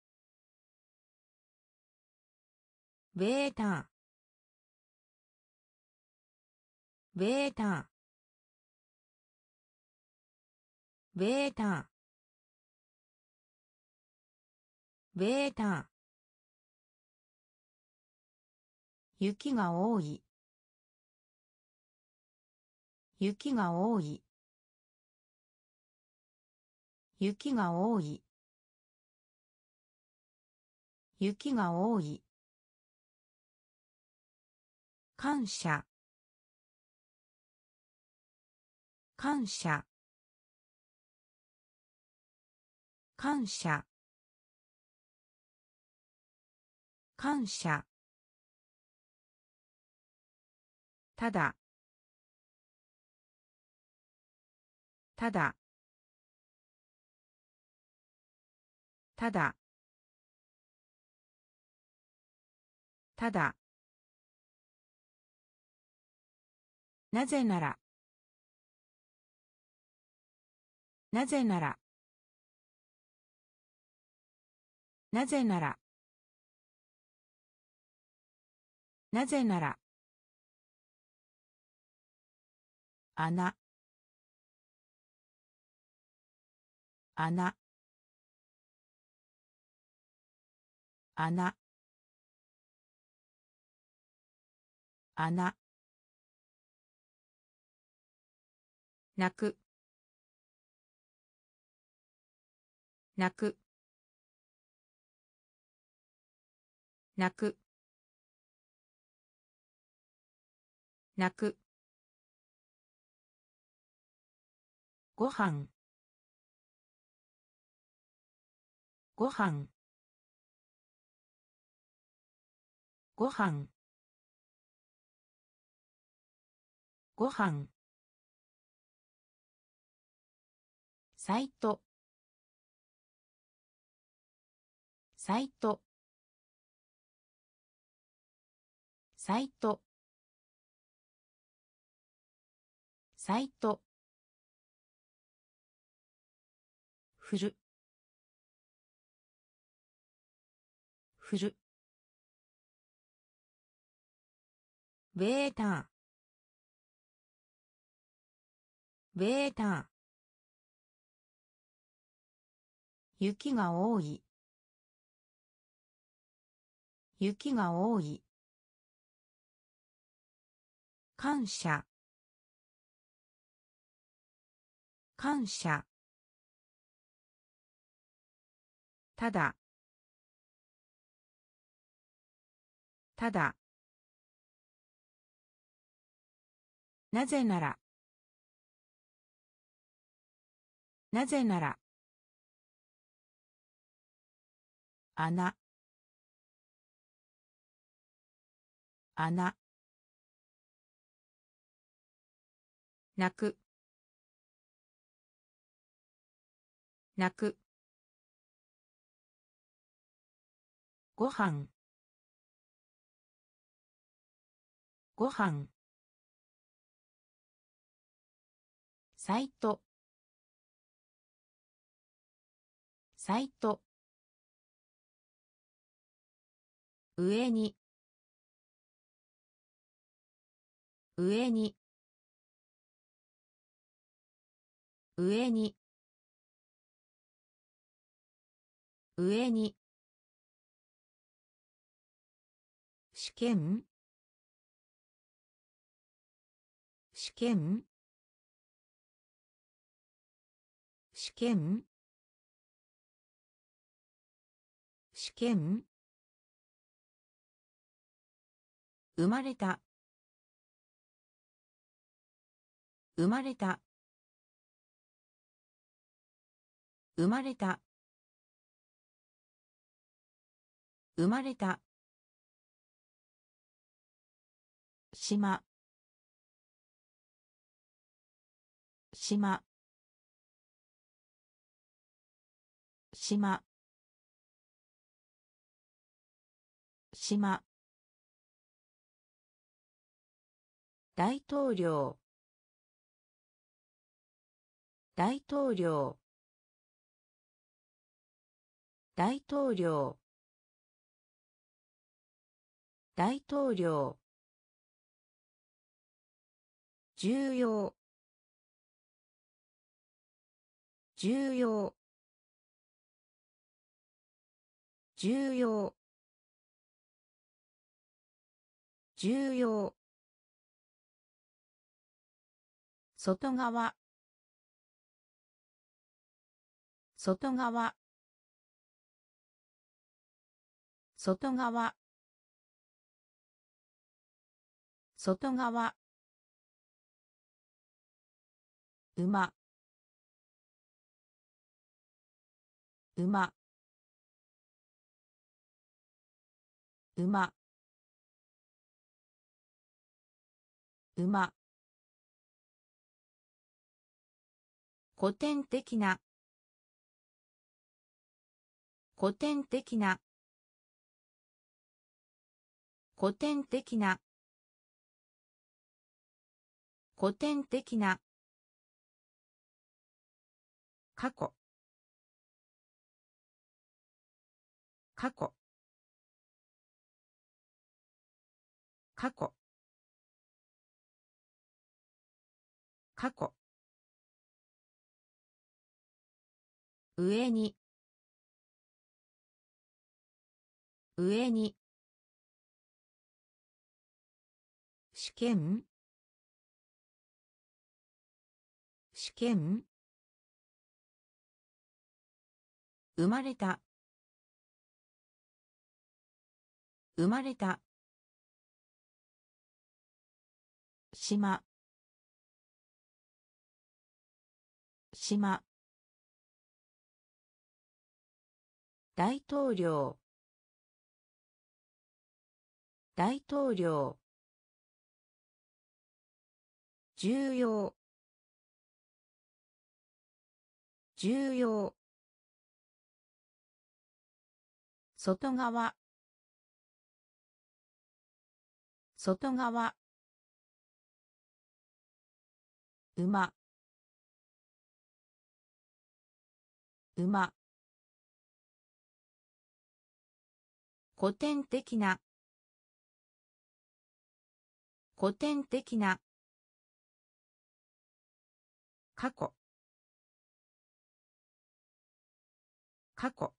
ベータベータベータベータ雪が多い雪が多い雪が多い雪が多い感謝感謝感謝感謝。ただただただただなぜならなぜならなぜならなぜなら穴穴穴穴泣く泣く泣く泣くご飯ご飯ご飯ご飯サイトサイトサイトサイト振る振るベータベータ雪が多い雪が多い感謝感謝ただただなぜならなぜなら穴穴泣く泣くご飯ご飯サイトサイト上に上に上に上に試験試験試験試験生まれた生まれた生まれた生まれた島島島島大統領大統領大統領大統領重要重要重要重要外側外側外側外側馬馬馬馬古典的な古典的な古典的な古典的な過去過去過去過去上に上に試験試験生まれた生まれた島島大統領大統領重要重要外側外側馬馬古典的な古典的な過去過去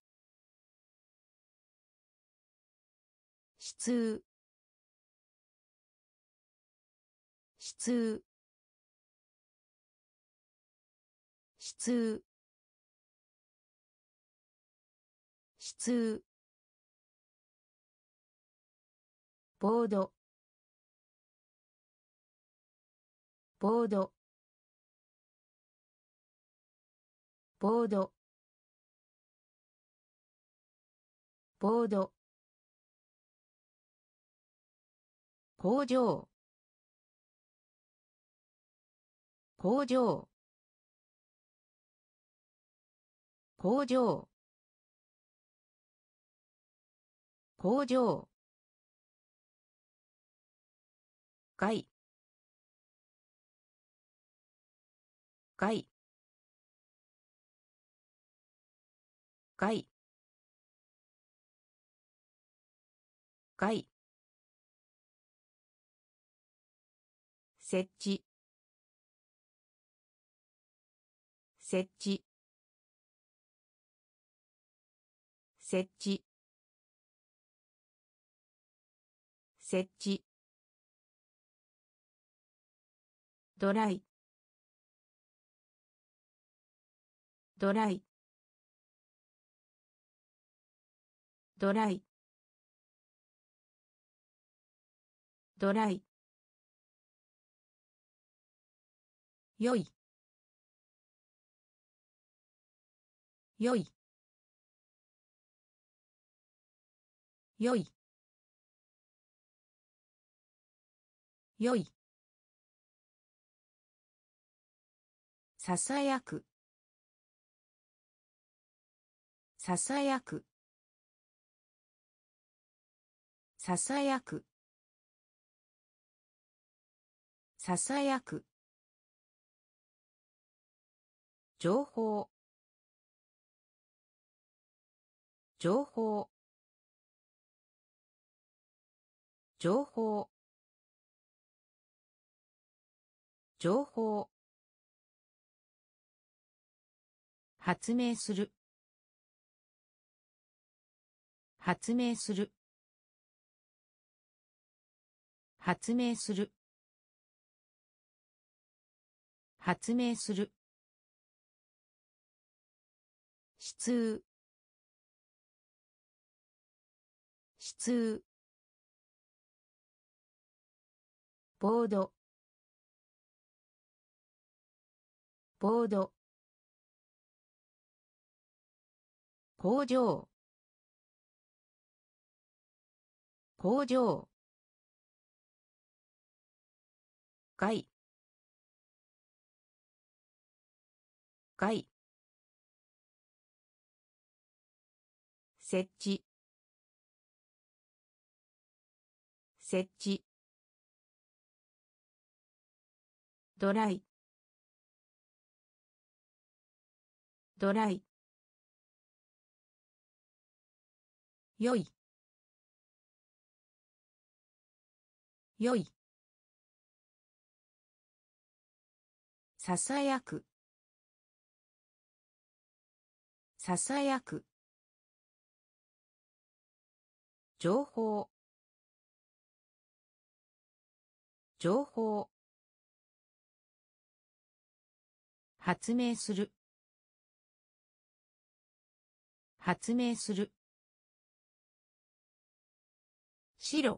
質質質質ボードボードボードボード工場工場工場工場外外外外設置設置設置設置ドライドライドライドライよいよいよいよいささやくささやくささやくささやく情報情報情報情報発明する発明する発明する発明する質質ボードボード工場工場外外設置設置ドライドライよいよいささやくささやく情報情報発明する発明する白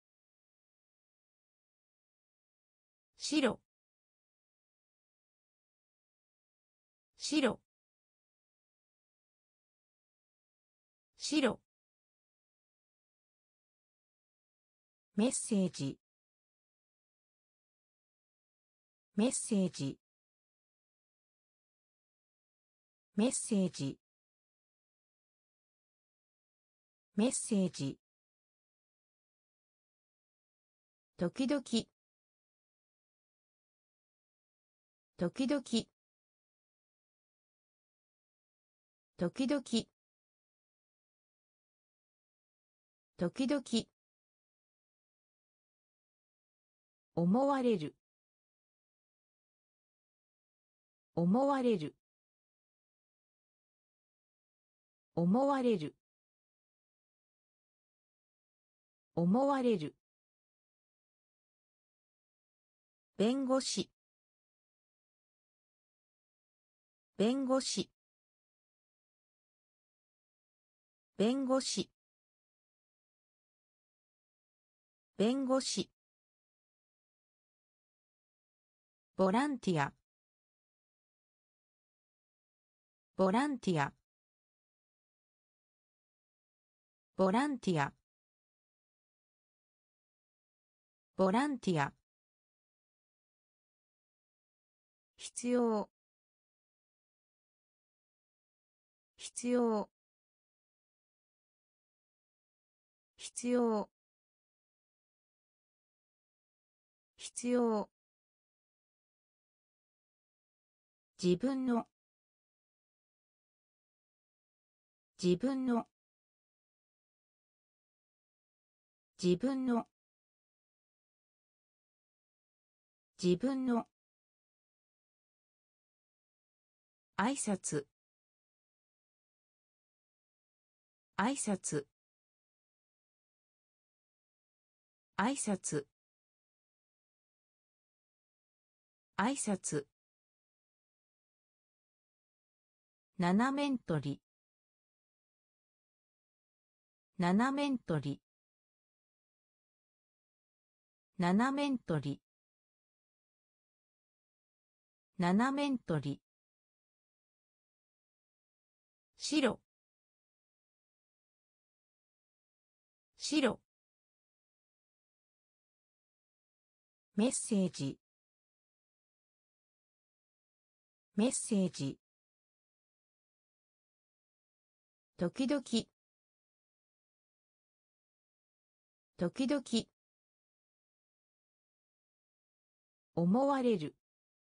白白白メッセージメッセージメッセージメッセージ時々時々時々時々思われる思われる思われる思われる弁護士弁護士弁護士弁護士ボランティアボランティアボランティアボランティア必要必要必要必要自分の自分の自分の自分の挨拶挨拶挨拶挨拶七面取り七面取り七面取り七面取り白白メッセージメッセージ時々時々思われる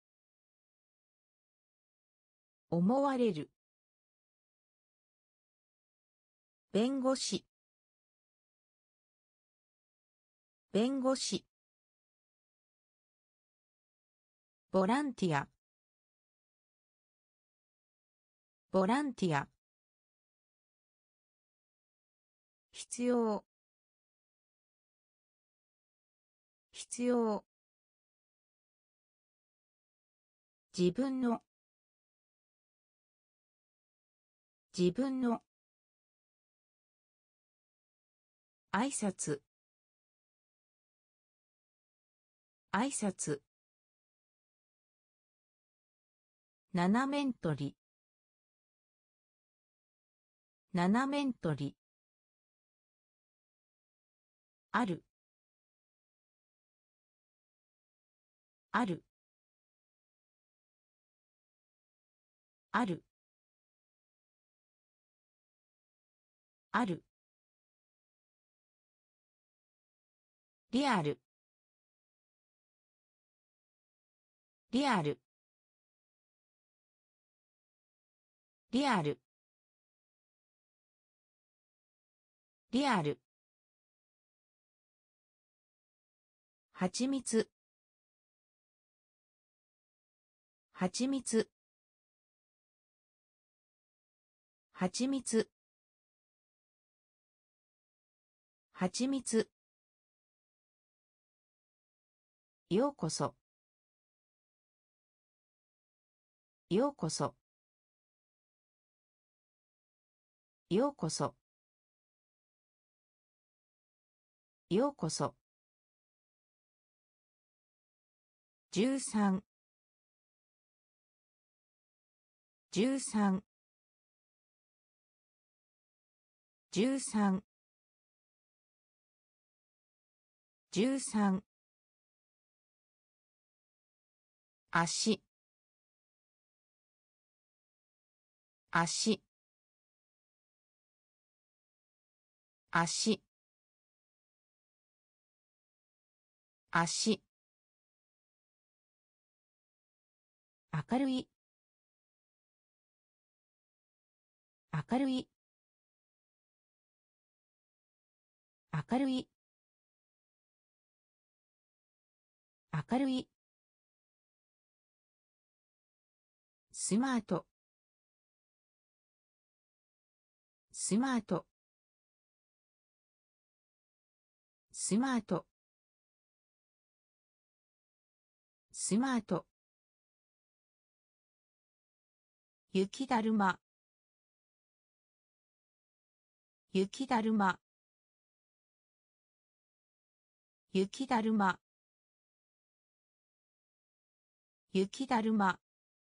思われる弁護士弁護士ボランティアボランティア必要必要自分の自分の挨拶挨拶七面取り七面取りあるあるあるあるリアルリアルリアルリアルはちみつはちみつはちみつはちみつようこそようこそようこそようこそじゅうさんじゅうさんじゅうさんじゅうさん足足足足明るい明るい明るい明るいスマートスマートスマートスマート雪だるま雪だるま雪だるま雪だるま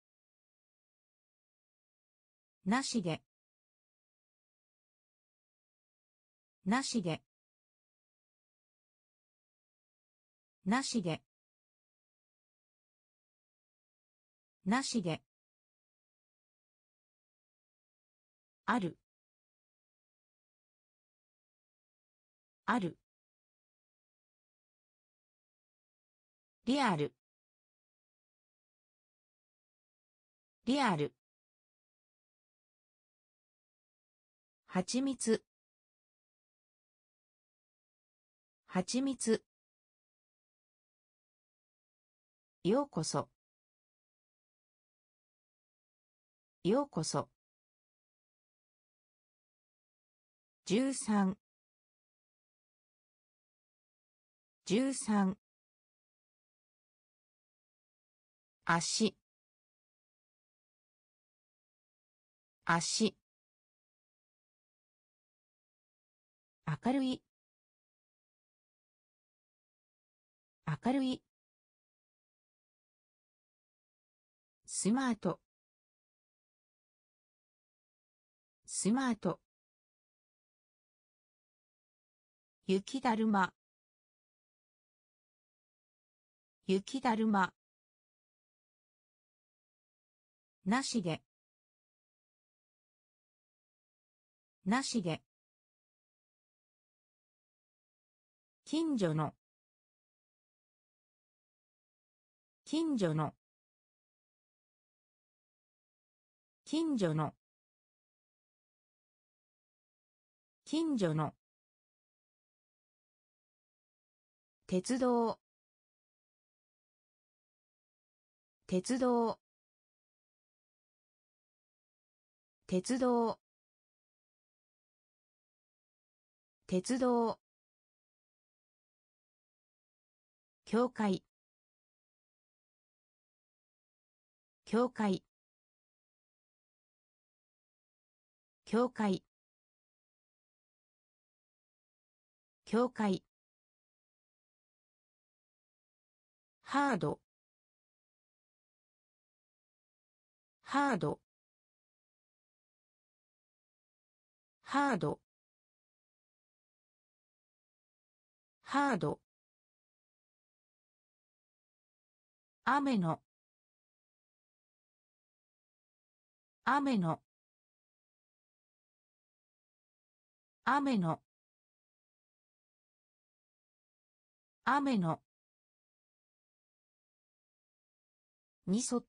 なしでなしでなしでなしであるあるリアルリアルはちみつはちみつようこそようこそじゅうさんじゅうさん足足明るい明るいスマートスマート雪だるま雪だるまなしでなしで近所の近所の近所の近所の鉄道鉄道鉄道鉄道教会教会教会教会ハードハードハードハード。雨の。雨の。雨の。雨の。に沿って。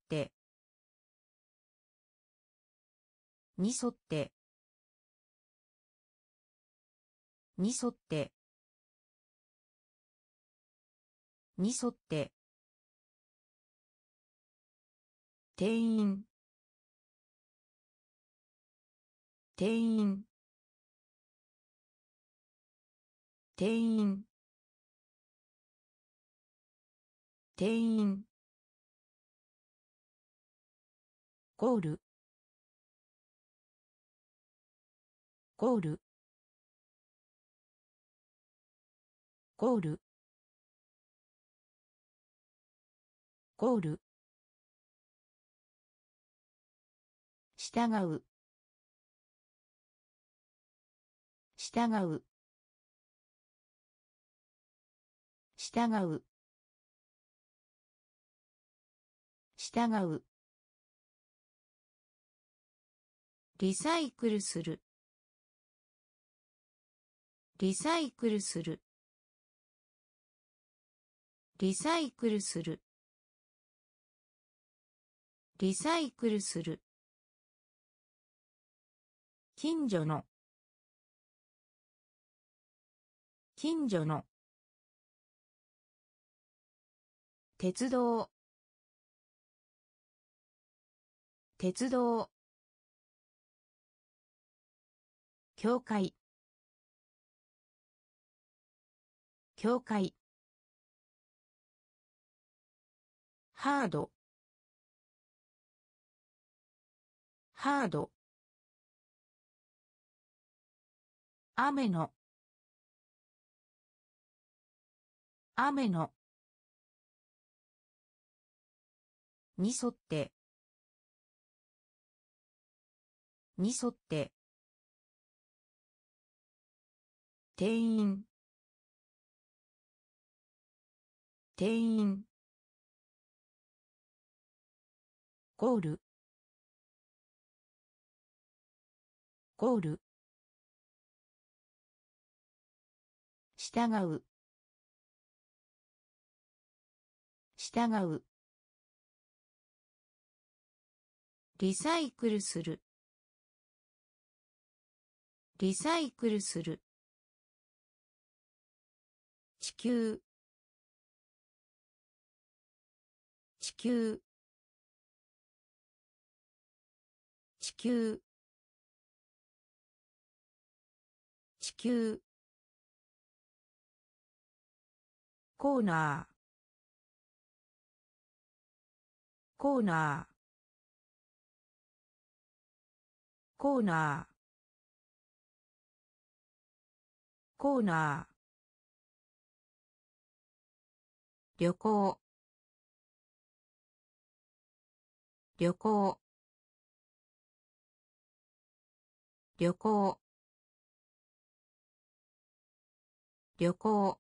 に沿って。に沿って。に沿って。店員。店員。店員。店員。ゴール。ゴール。ゴール。ゴール。従う。従う。従う。従う。リサイクルする。リサイクルする。リサイクルする。リサイクルする。近所の。近所の。鉄道。鉄道。教会。教会。ハード。ハード。雨の。雨の。に沿って。に沿って。店員。店員。ゴール。ゴール。従う。従う。リサイクルする。リサイクルする。地球。地球。地球。地球。コーナー。コーナー。コーナー。コーナー。旅行。旅行。旅行。旅行。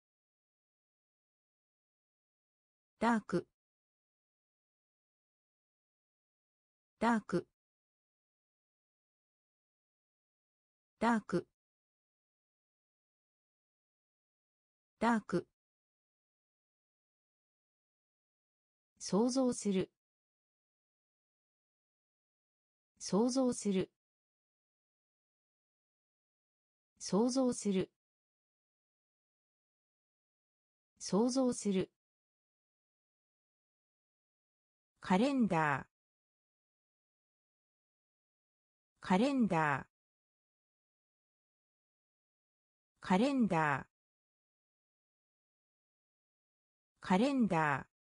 ダーク。ダーク。ダーク。ダーク。想像する。想像する。想像する。想像する。カレンダー。カレンダー。カレンダー。カレンダー。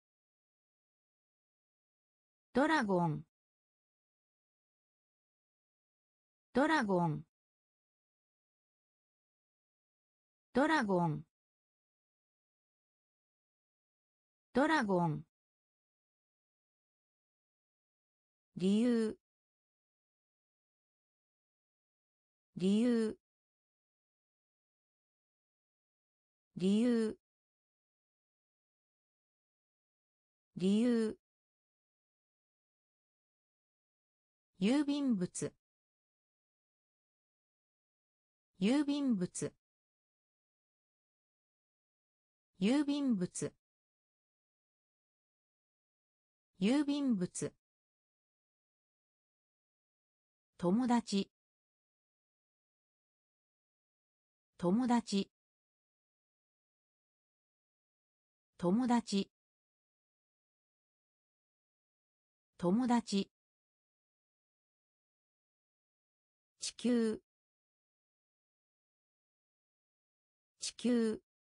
ドラゴン。ドラゴン。ドラゴン。ドラゴン。理由。理由。 理由理由郵便物郵便物郵便物郵便物友達友達友達友達地球地球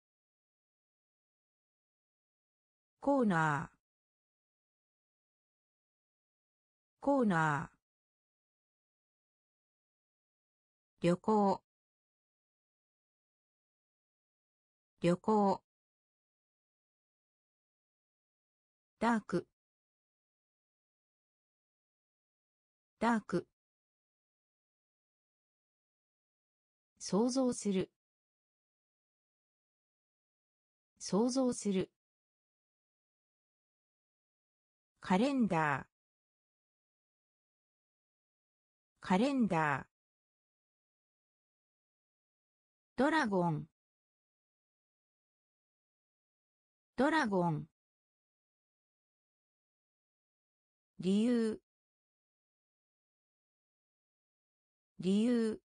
コーナーコーナー旅行旅行ダークダーク想像する想像するカレンダーカレンダードラゴンドラゴン理由理由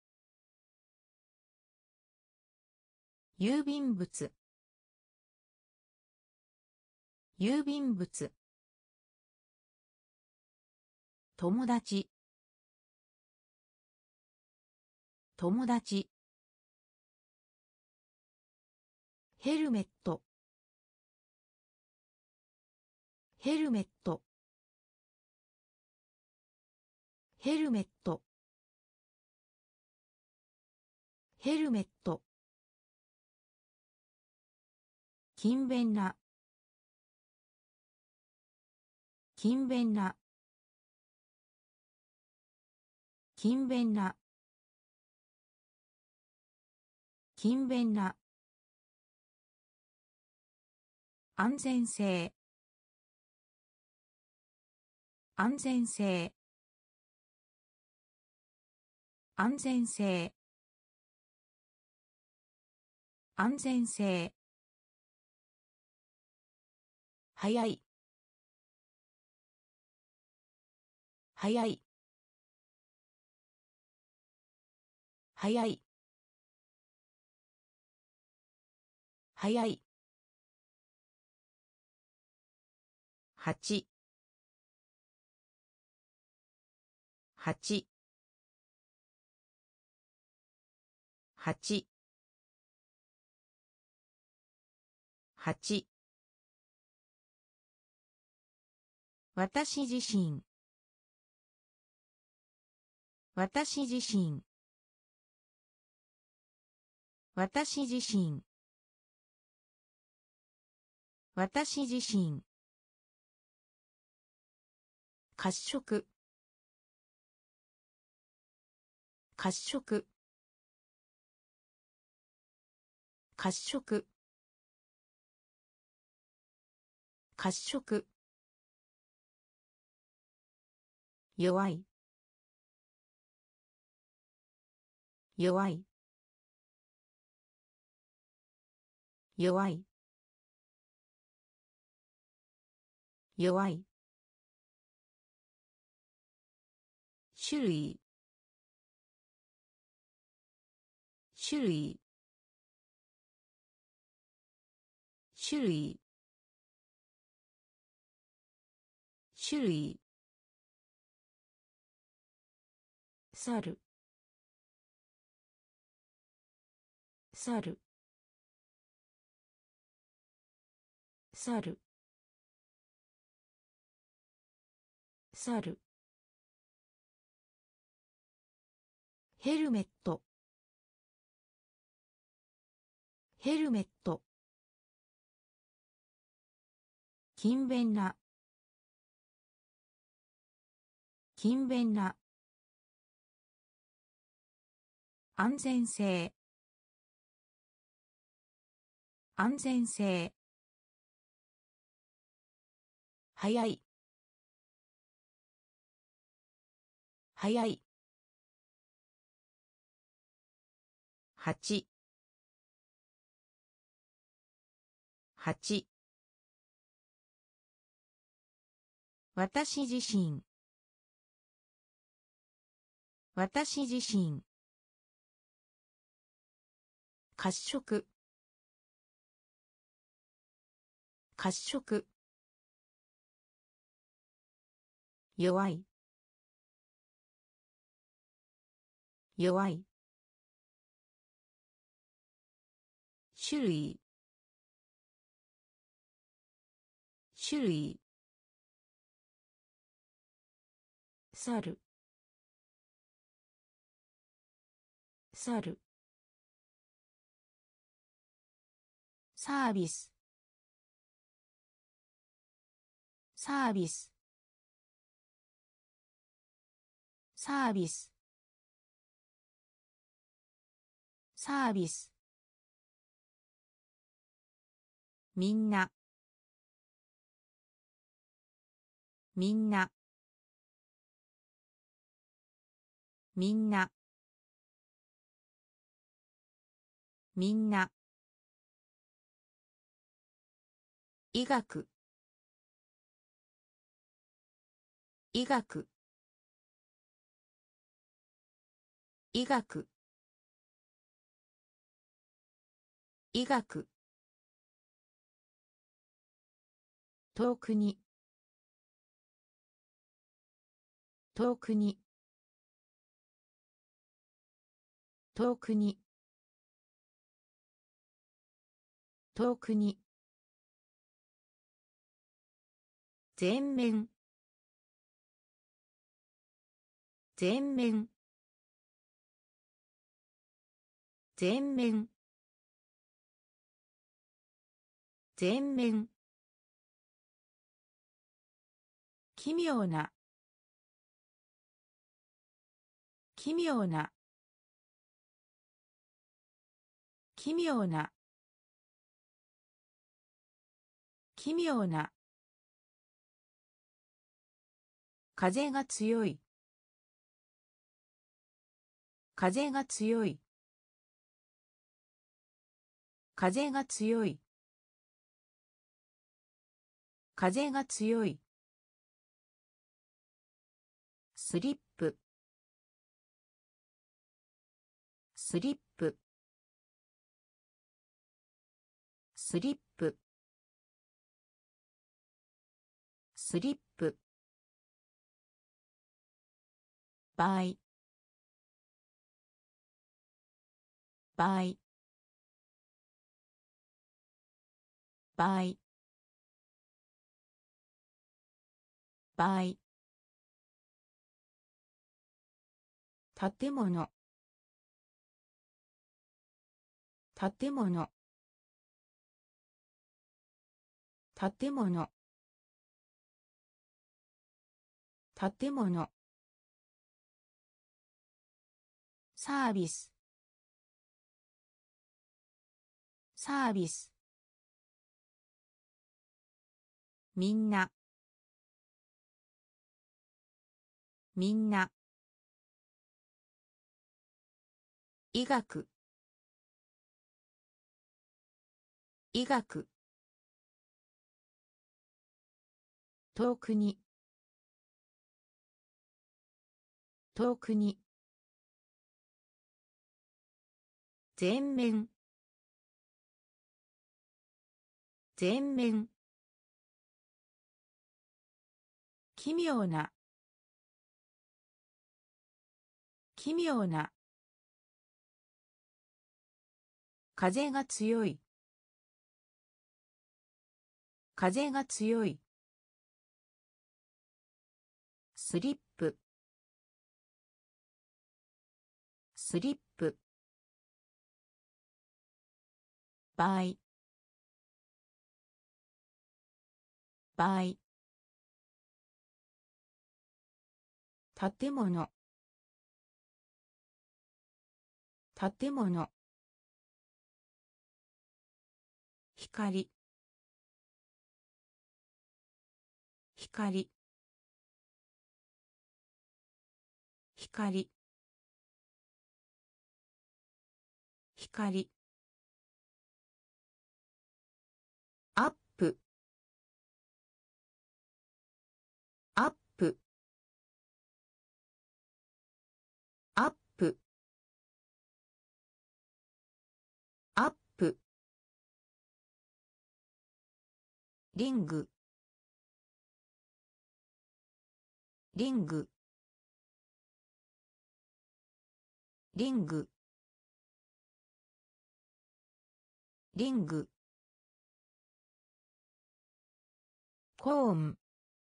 郵便物郵便物友達友達ヘルメットヘルメットヘルメットヘルメット勤勉な勤勉な勤勉な勤勉な安全性安全性安全性安全性早い早い早い早い八八八八私自身私自身私自身私自身褐色褐色褐色褐色弱い弱い弱い弱い種類種類種類種類猿猿猿猿ヘルメットヘルメット勤勉な勤勉な安全性安全性。早い。早い。八。八。私自身。私自身。褐色。褐色。弱い。弱い。種類。種類。猿。猿。サービス。サービス。サービス。サービス。みんな。みんな。みんな。みんな。医学。医学。医学。医学。遠くに。遠くに。遠くに。遠くに。全面。全面。全面。全面。奇妙な。奇妙な。奇妙な。奇妙な。風が強い。風が強い。風が強い。風が強い。スリップ。スリップ。スリップ。スリップ。場合。場合。場合。場合。建物。建物。建物。建物。サービス。サービス。みんな。みんな。医学。医学。遠くに。遠くに。全面。全面。奇妙な。奇妙な。風が強い。風が強い。スリップ。スリップ。場合。場合。建物。建物。 光光光光アップアップアップアップリングリングリングリングコーン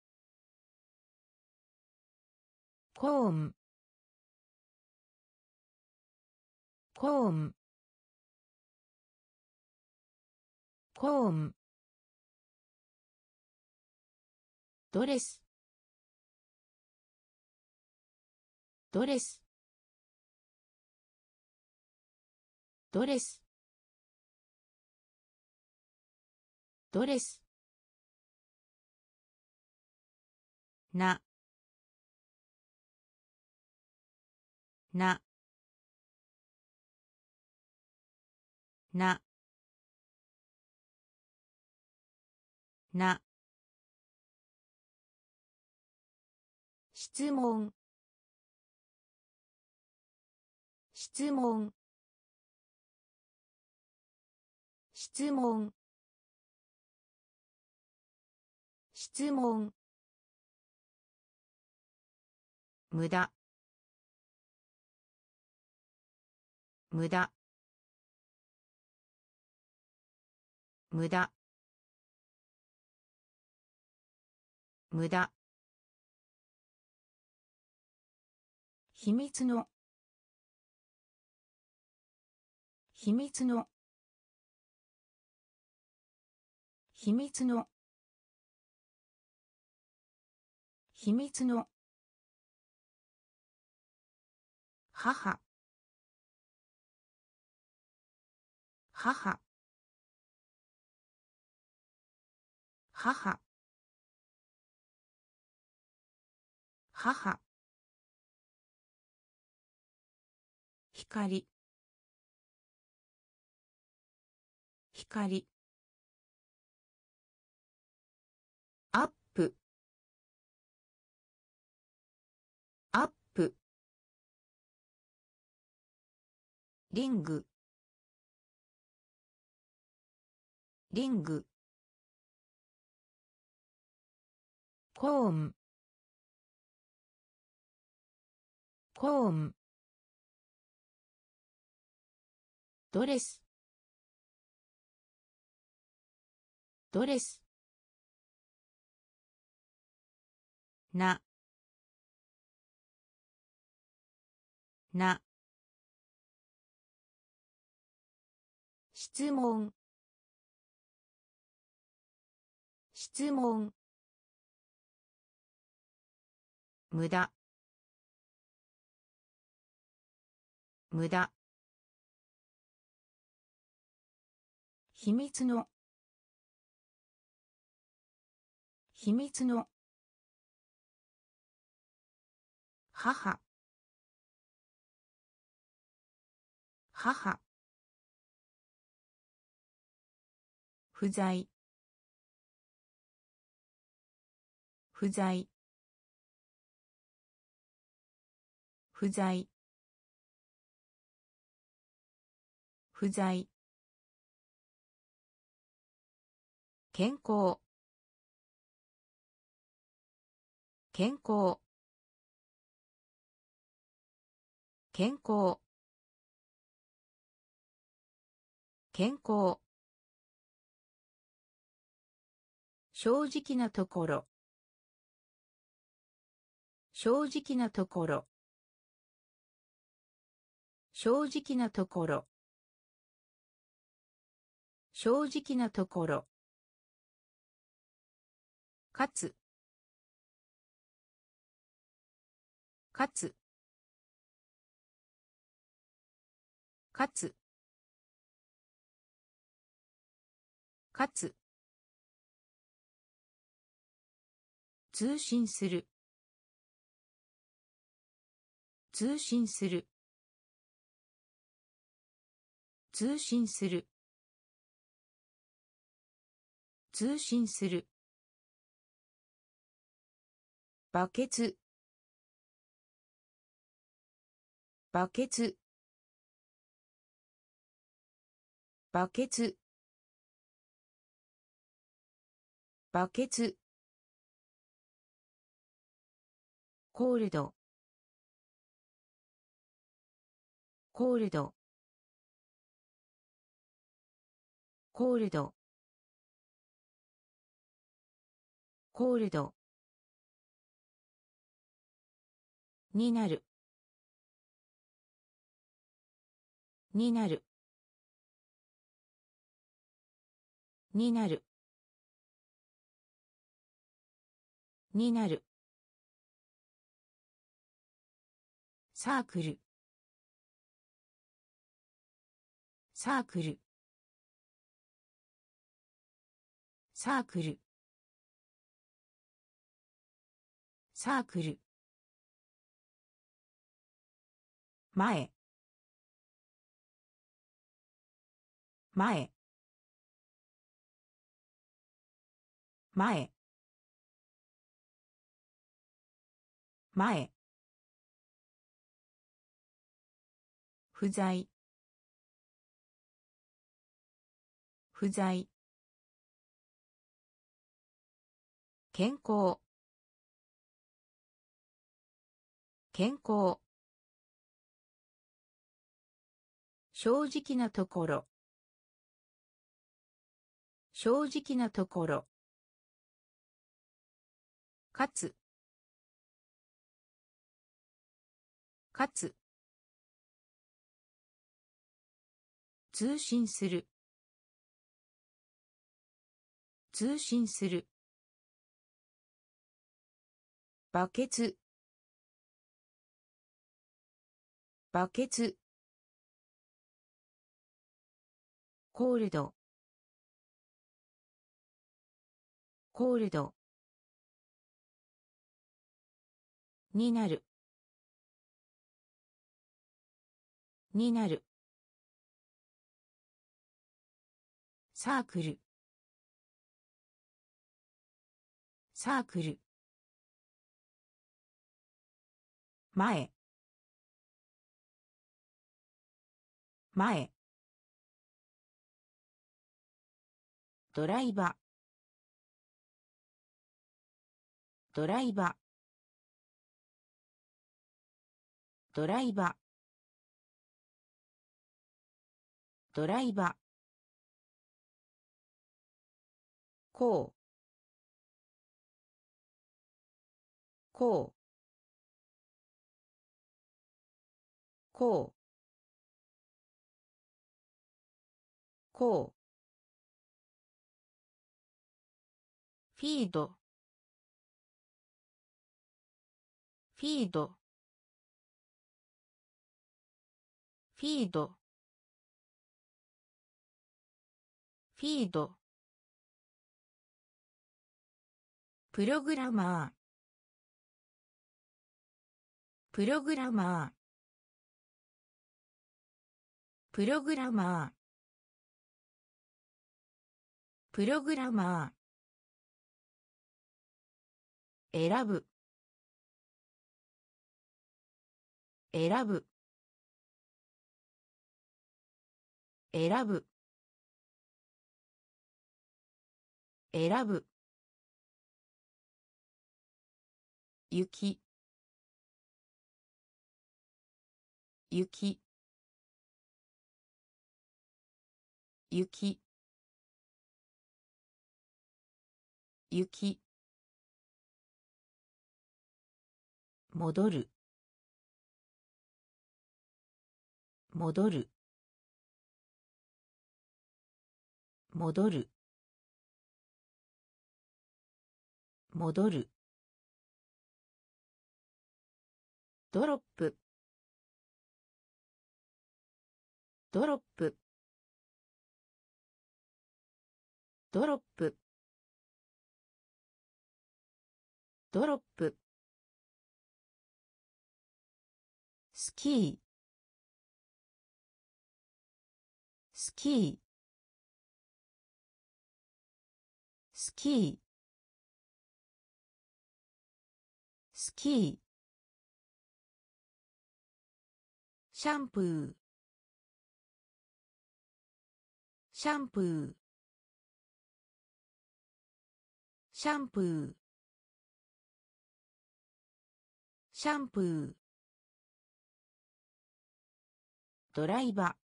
コーンコーンコーンドレスドレスドレスドレスなななな質問質問質問質問無駄無駄無駄無駄秘密の秘密の秘密の秘密の母母母母光光アップアップリングリングコーンコーンドレスドレスなな質問質問無駄無駄秘密の秘密の母母不在不在不在不在健康健康健康健康正直なところ正直なところ正直なところ正直なところかつかつかつかつ通信する通信する通信する通信するバケツバケツバケツバケツコールドコールドコールドコールドになるになるになるになるサークルサークルサークルサークル前前前前不在不在健康健康正直なところ正直なところかつかつ通信する通信するバケツバケツコールドコールドになるになるサークルサークル前前ドライバードライバードライバードライバーこうこうこうこうフィードフィードフィードフィードプログラマープログラマープログラマープログラマー選ぶ選ぶ選ぶ選ぶ雪雪雪雪戻る戻る戻る戻るドロップドロップドロップドロップスキースキースキースキーシャンプーシャンプーシャンプーシャンプードライバ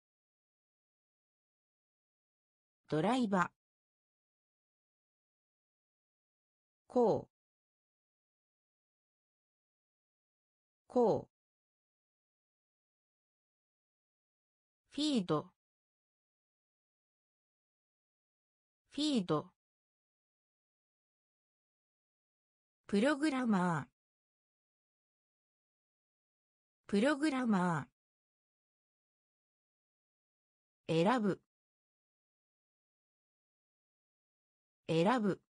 ドライバこうこうフィードフィードプログラマープログラマー選ぶ選ぶ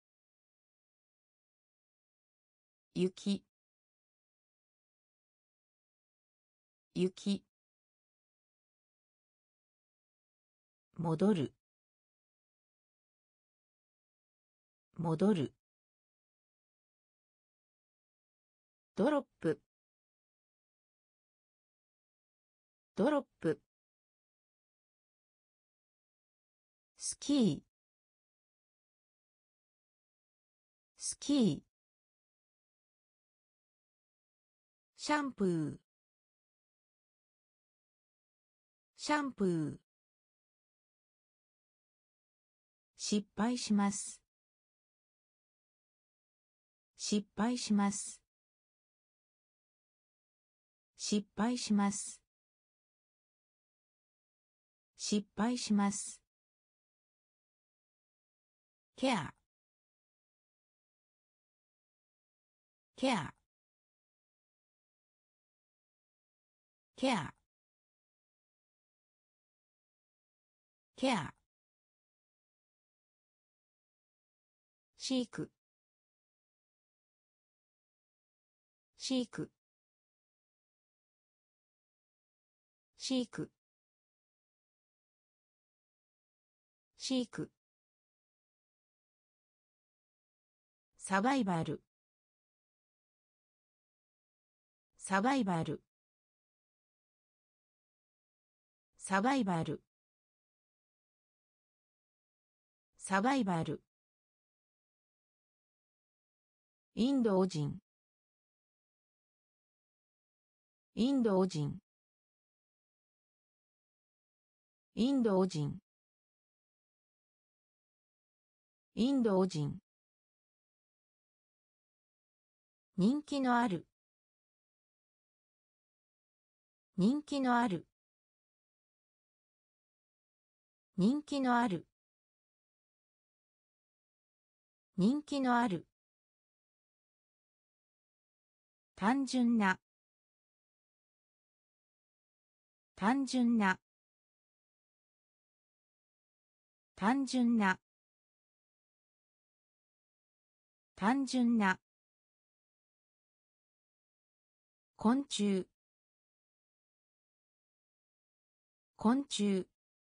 雪雪戻る戻るドロップドロップスキースキーシャンプーシャンプー失敗します失敗します失敗します失敗しますケアケアケアケアシークシークシークシークサバイバルサバイバルサバイバルサバイバルインド人インド人インド人インド人人気のある人気のある人気のある人気のある単純な単純な単純な単純な昆虫昆虫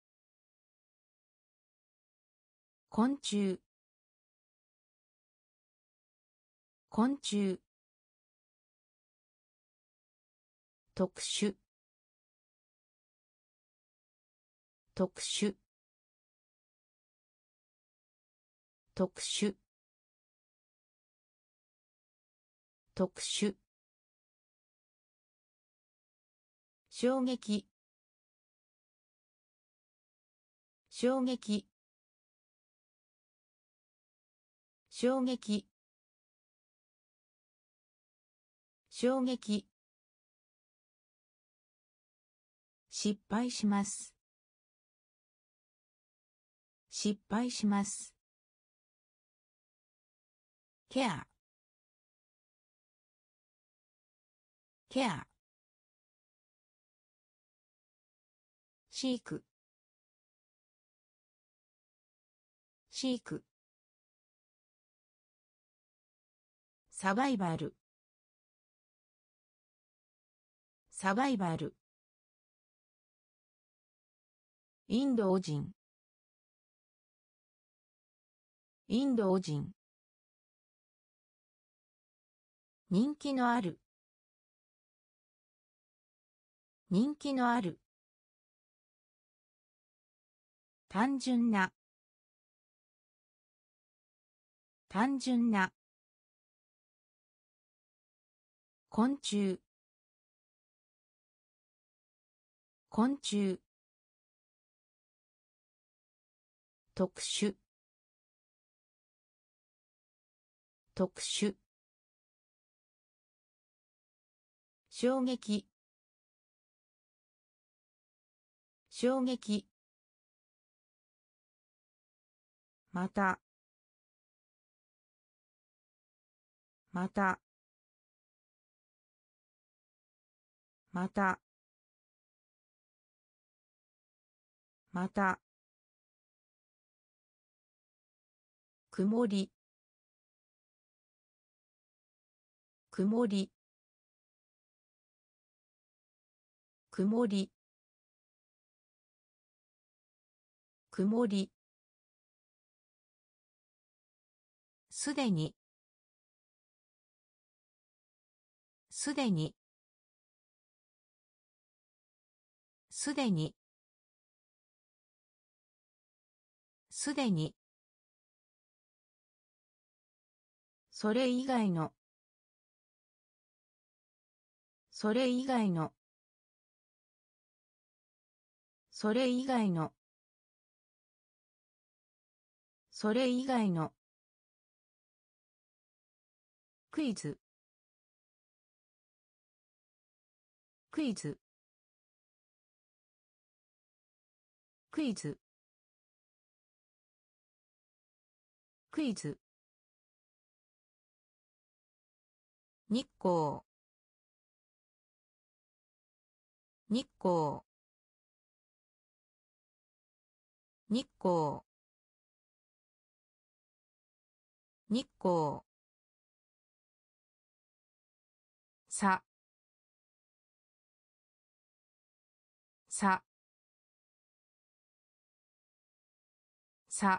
昆虫昆虫特殊特殊特殊特殊衝撃衝撃衝撃衝撃失敗します失敗しますケアケアシーク飼育サバイバルサバイバルインド人インド人人気のある人気のある単純な単純な昆虫昆虫特殊特殊衝撃衝撃またまたまたまた曇り曇り曇り曇りすでにすでにすでにすでにそれ以外のそれ以外のそれ以外のそれ以外のクイズクイズクイズクイズ日光日光日光日光さささ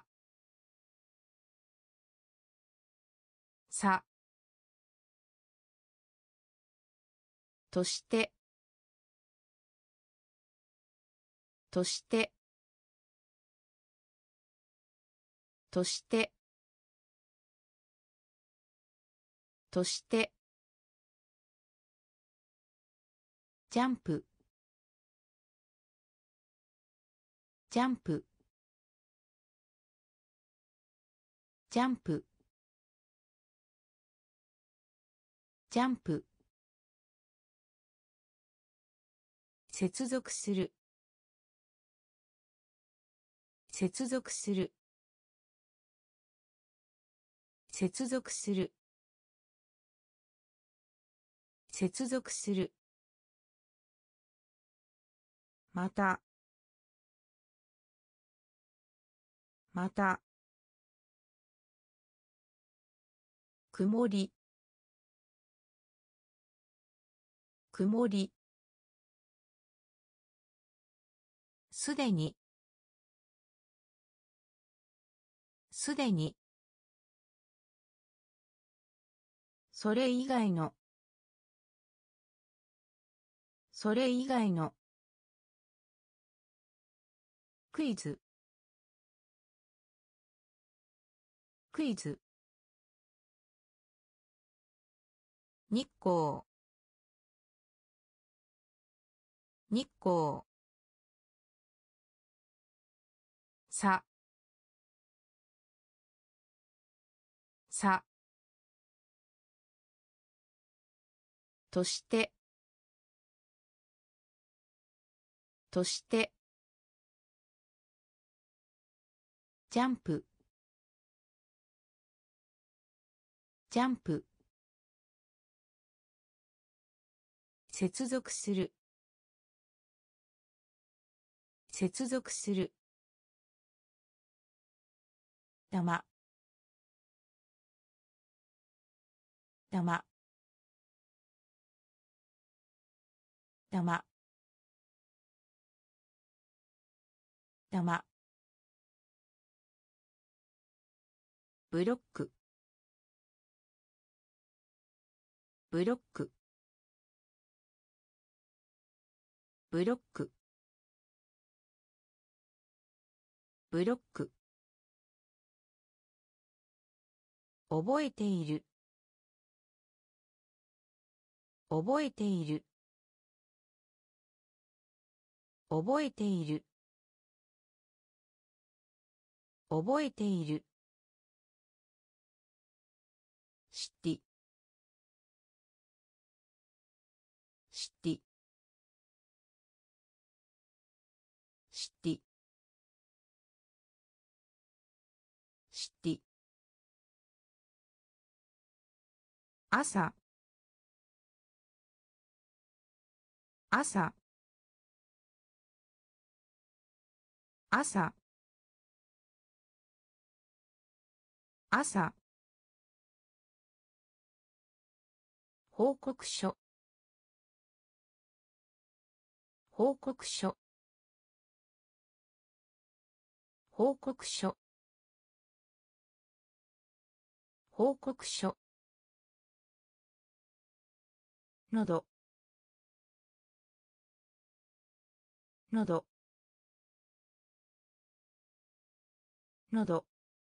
さとしてとしてとしてとしてジャンプジャンプジャンプジャンプ接続する接続する接続する接続するまたまた曇り曇りすでにすでにそれ以外のそれ以外のクイズクイズ日光日光ささとしてとしてジャンプジャンプ接続する接続する玉玉玉玉ブロックブロックブロックブロック覚えている覚えている覚えている覚えているシティシティシティシティ朝朝朝朝報告書報告書報告書報告書のどのどのど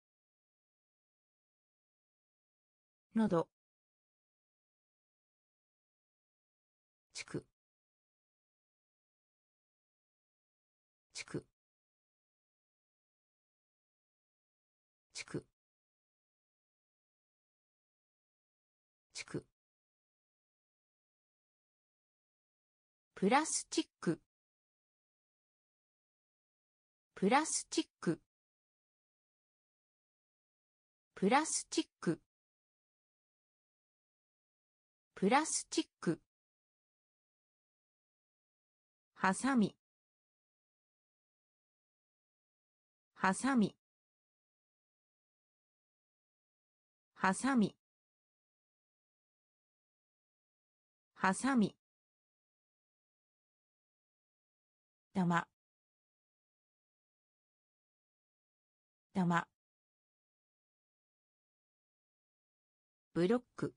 のど地区地区地区地区プラスチックプラスチックプラスチックプラスチックはさみはさみはさみはさみ玉玉ブロック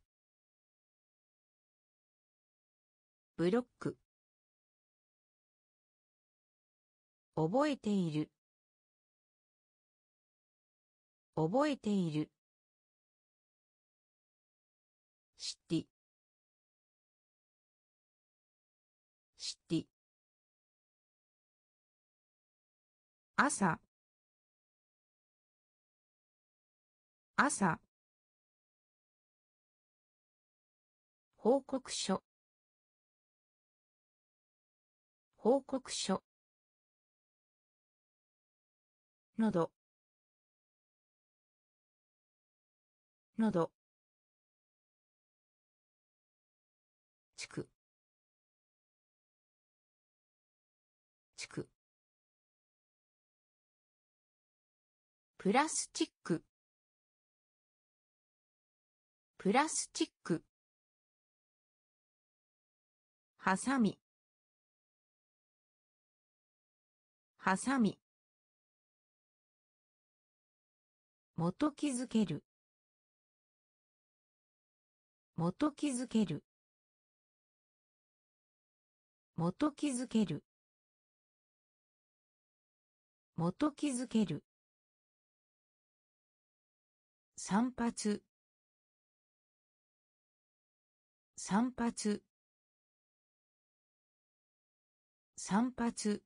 ブロック覚えている覚えているシティシティ朝朝報告書報告書のどのど地区地区プラスチックプラスチックはさみはさみ元気づける元気づける元気づける元気づける散髪散髪散髪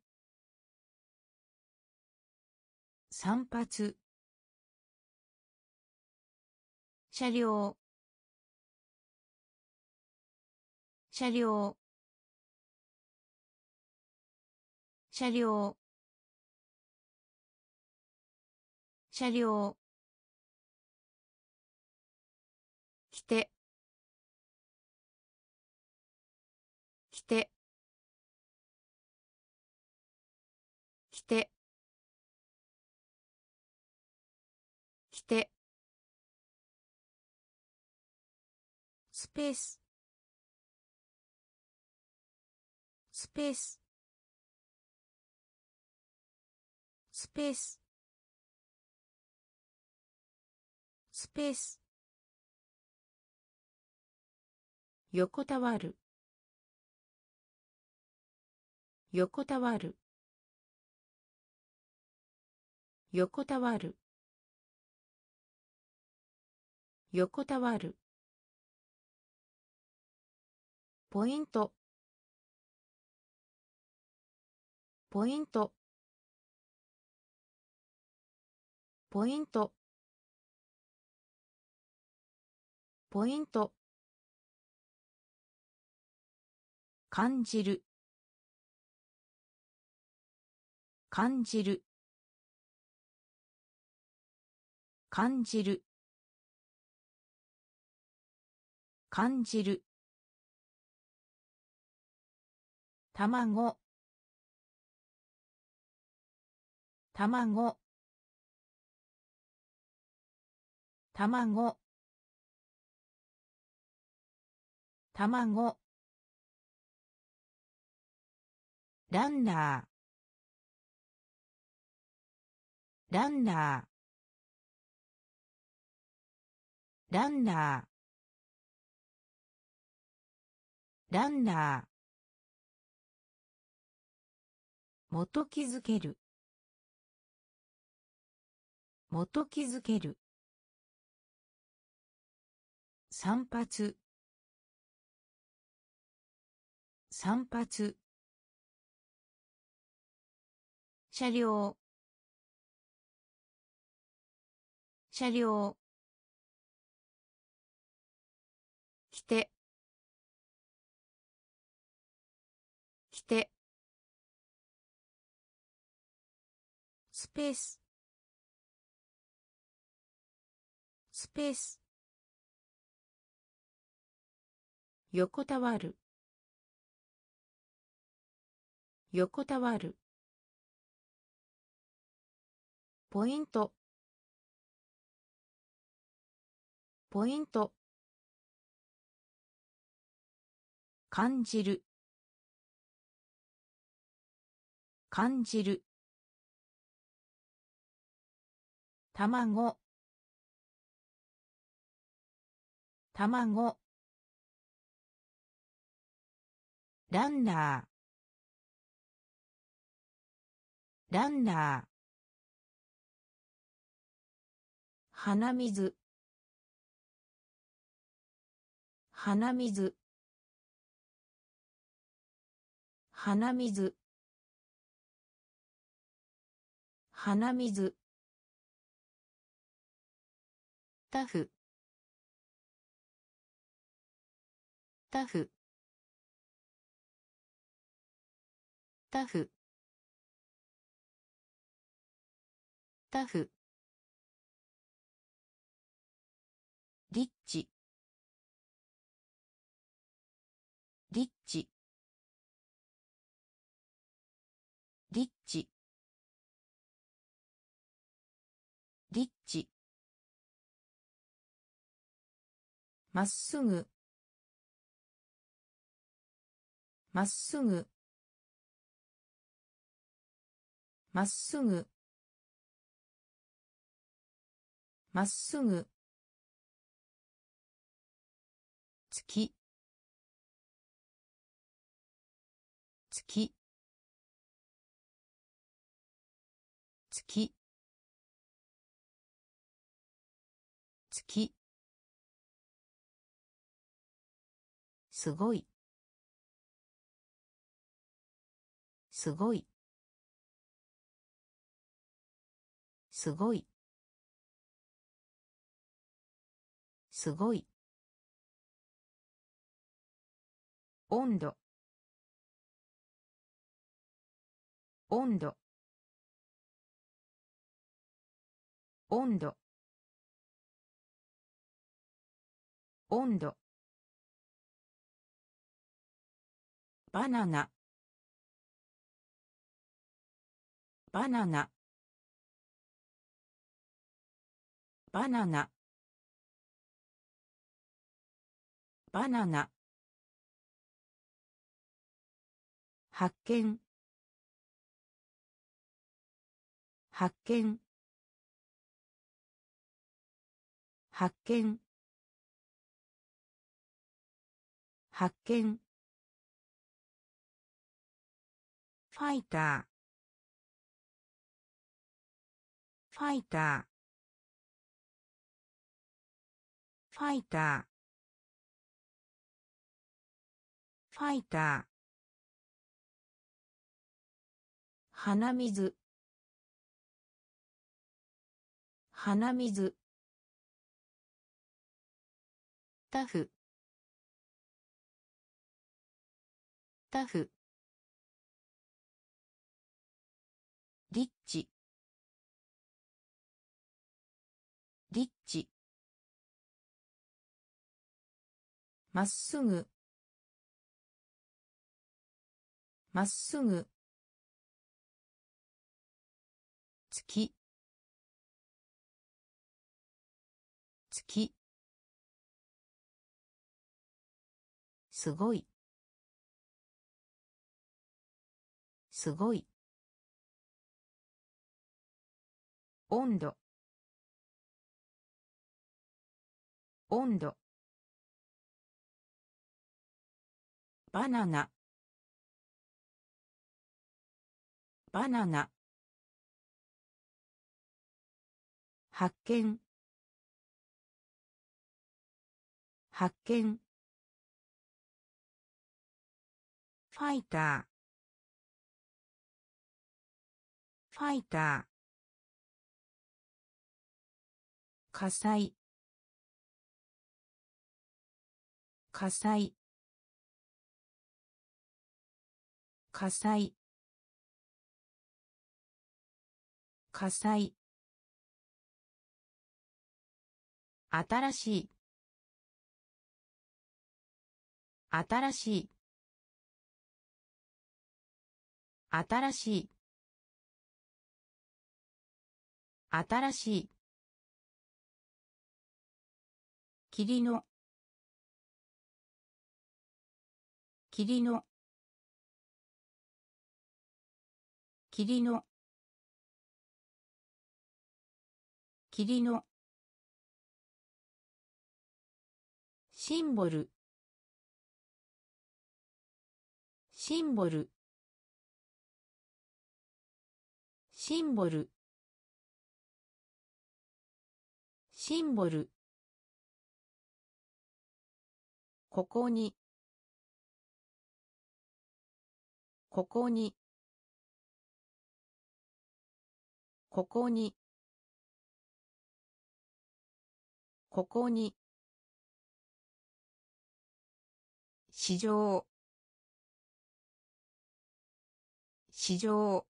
散髪車両車両車両車両来て来て来ててスペーススペーススペーススペース横たわる横たわる横たわる横たわるポイントポイントポイントポイント感じる感じる感じる感じる卵卵卵卵ランナーランナーランナーランナー元気づける元気づける散髪散髪車両車両来て来てスペーススペース横たわる横たわるポイントポイント感じる感じる卵卵ランナーランナー鼻水鼻水鼻水鼻水タフタフタフタフリッチリッチリッチリッチまっすぐまっすぐまっすぐまっすぐ月月月月すごいすごいすごいすごい温度温度温度温度バナナバナナバナナバナナ発見発見発見発見ファイターファイターファイターファイター鼻水鼻水タフタフリッチリッチまっすぐまっすぐ月月すごいすごい温度温度バナナバナナ発見発見ファイターファイター火災火災火災火災新しい新しい新しい新しい霧の霧の霧の霧のシンボルシンボルシンボルシンボルここにここにここにここに市場市場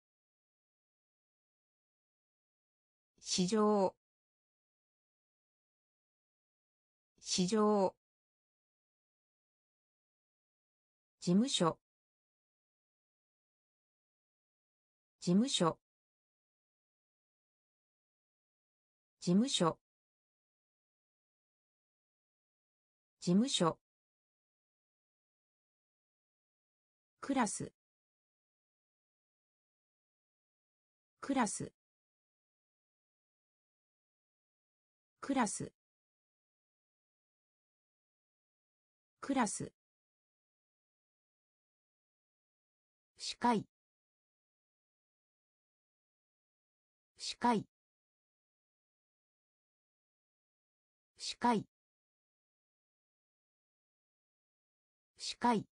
市場市場事務所事務所事務所事務所クラスクラスクラスクラス視界視界視界視界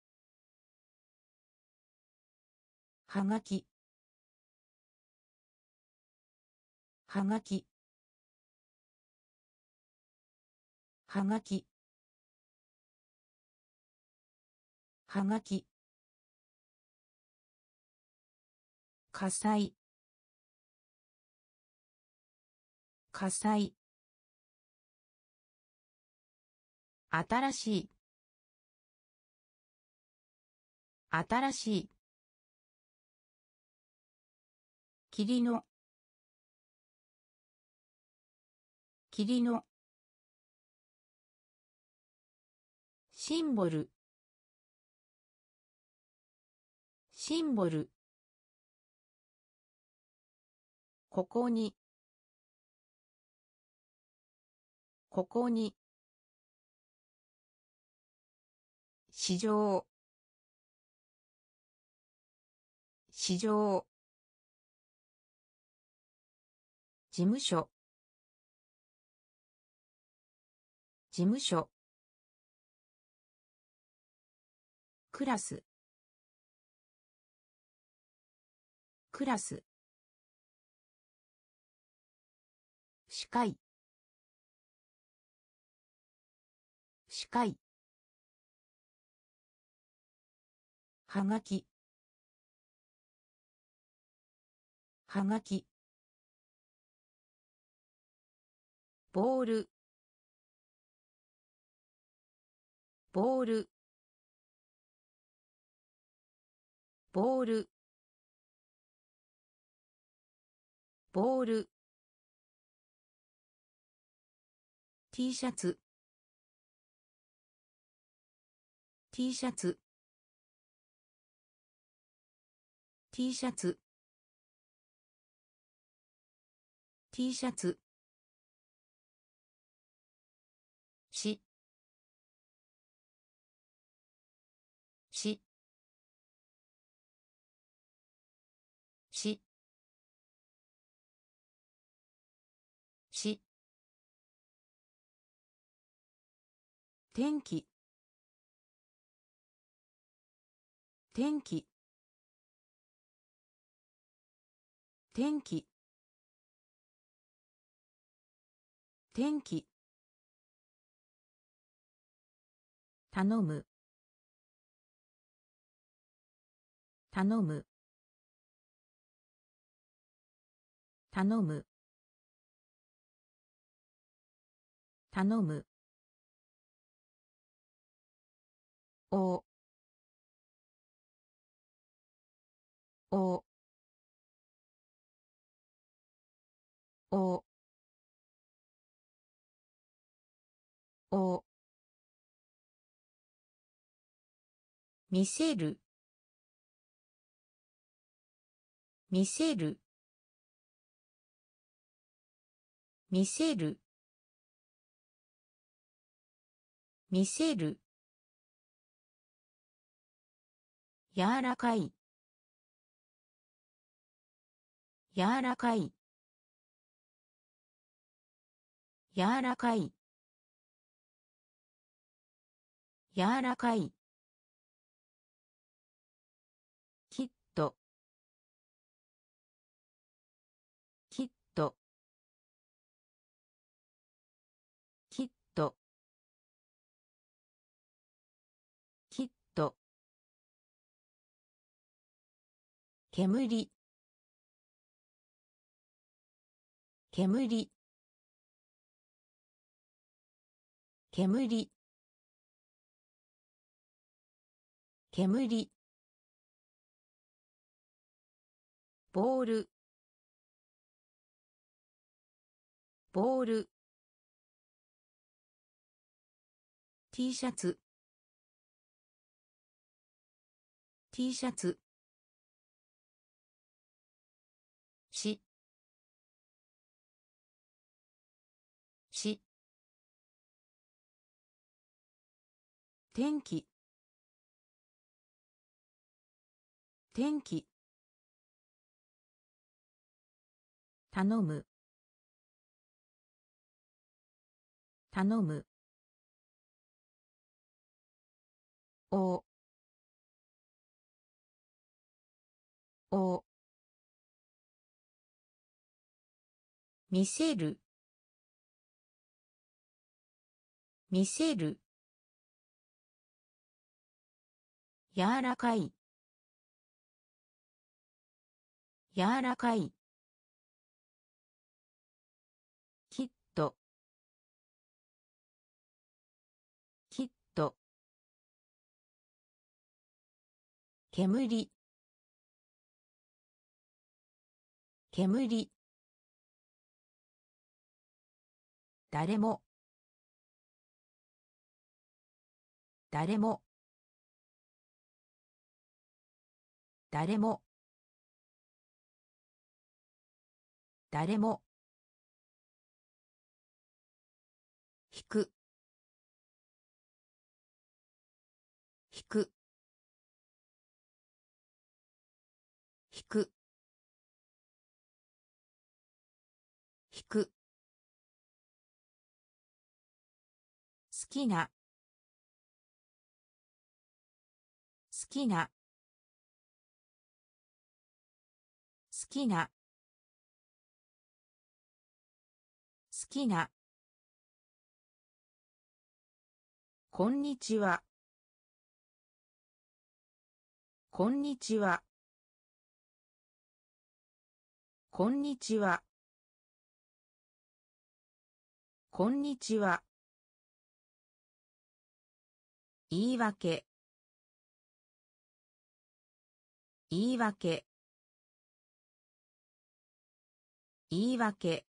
はがきはがきはがきはがき火災火災新しい新しい霧の霧のシンボルシンボルここにここに市場市場事務所事務所クラスクラス視界視界はがきはがきボールボールボールボール T シャツ T シャツ T シャツ T シャツしししし天気天気天気天気頼む頼む頼む頼むおおおお見せる見せる見せる見せる柔らかい柔らかい柔らかい柔らかいきっときっときっときっと煙煙煙煙ボールボール T シャツ T シャツしし天気天気頼む頼むおお見せる見せる柔らかい柔らかいきっときっと煙煙誰も誰も誰も誰も引く引く引く引く好きな好きな好きな好きなこんにちはこんにちはこんにちはこんにちは言い訳言い訳言い訳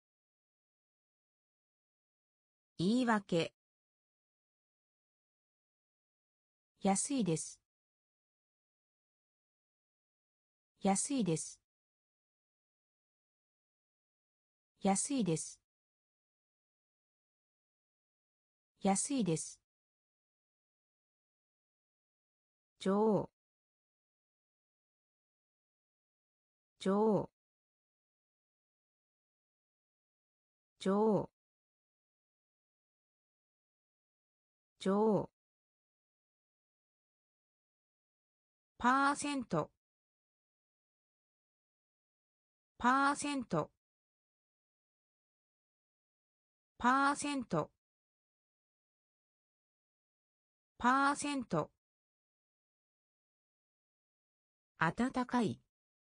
言い訳安いです安いです安いです安いです女王女王女王女王パーセントパーセントパーセントパーセント暖かい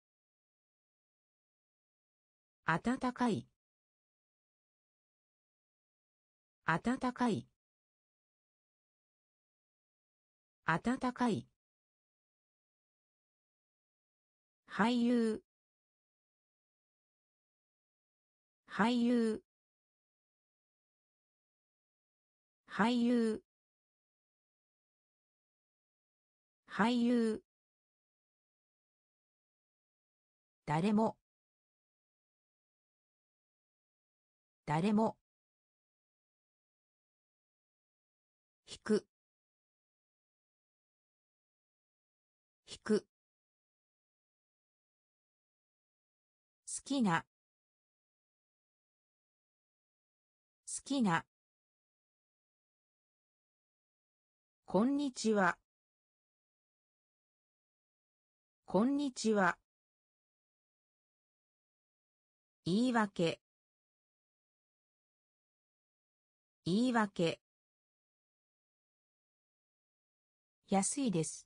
暖かい暖かい暖かい俳優俳優俳優俳優誰も誰も引く引く好きな好きなこんにちはこんにちは言い訳言い訳安いです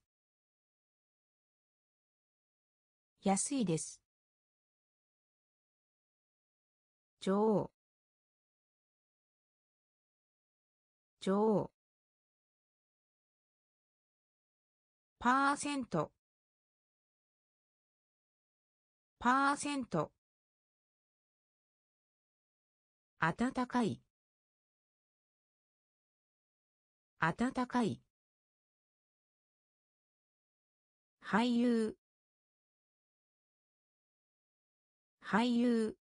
安いです女王女王パーセントパーセント暖かい暖かい俳優俳優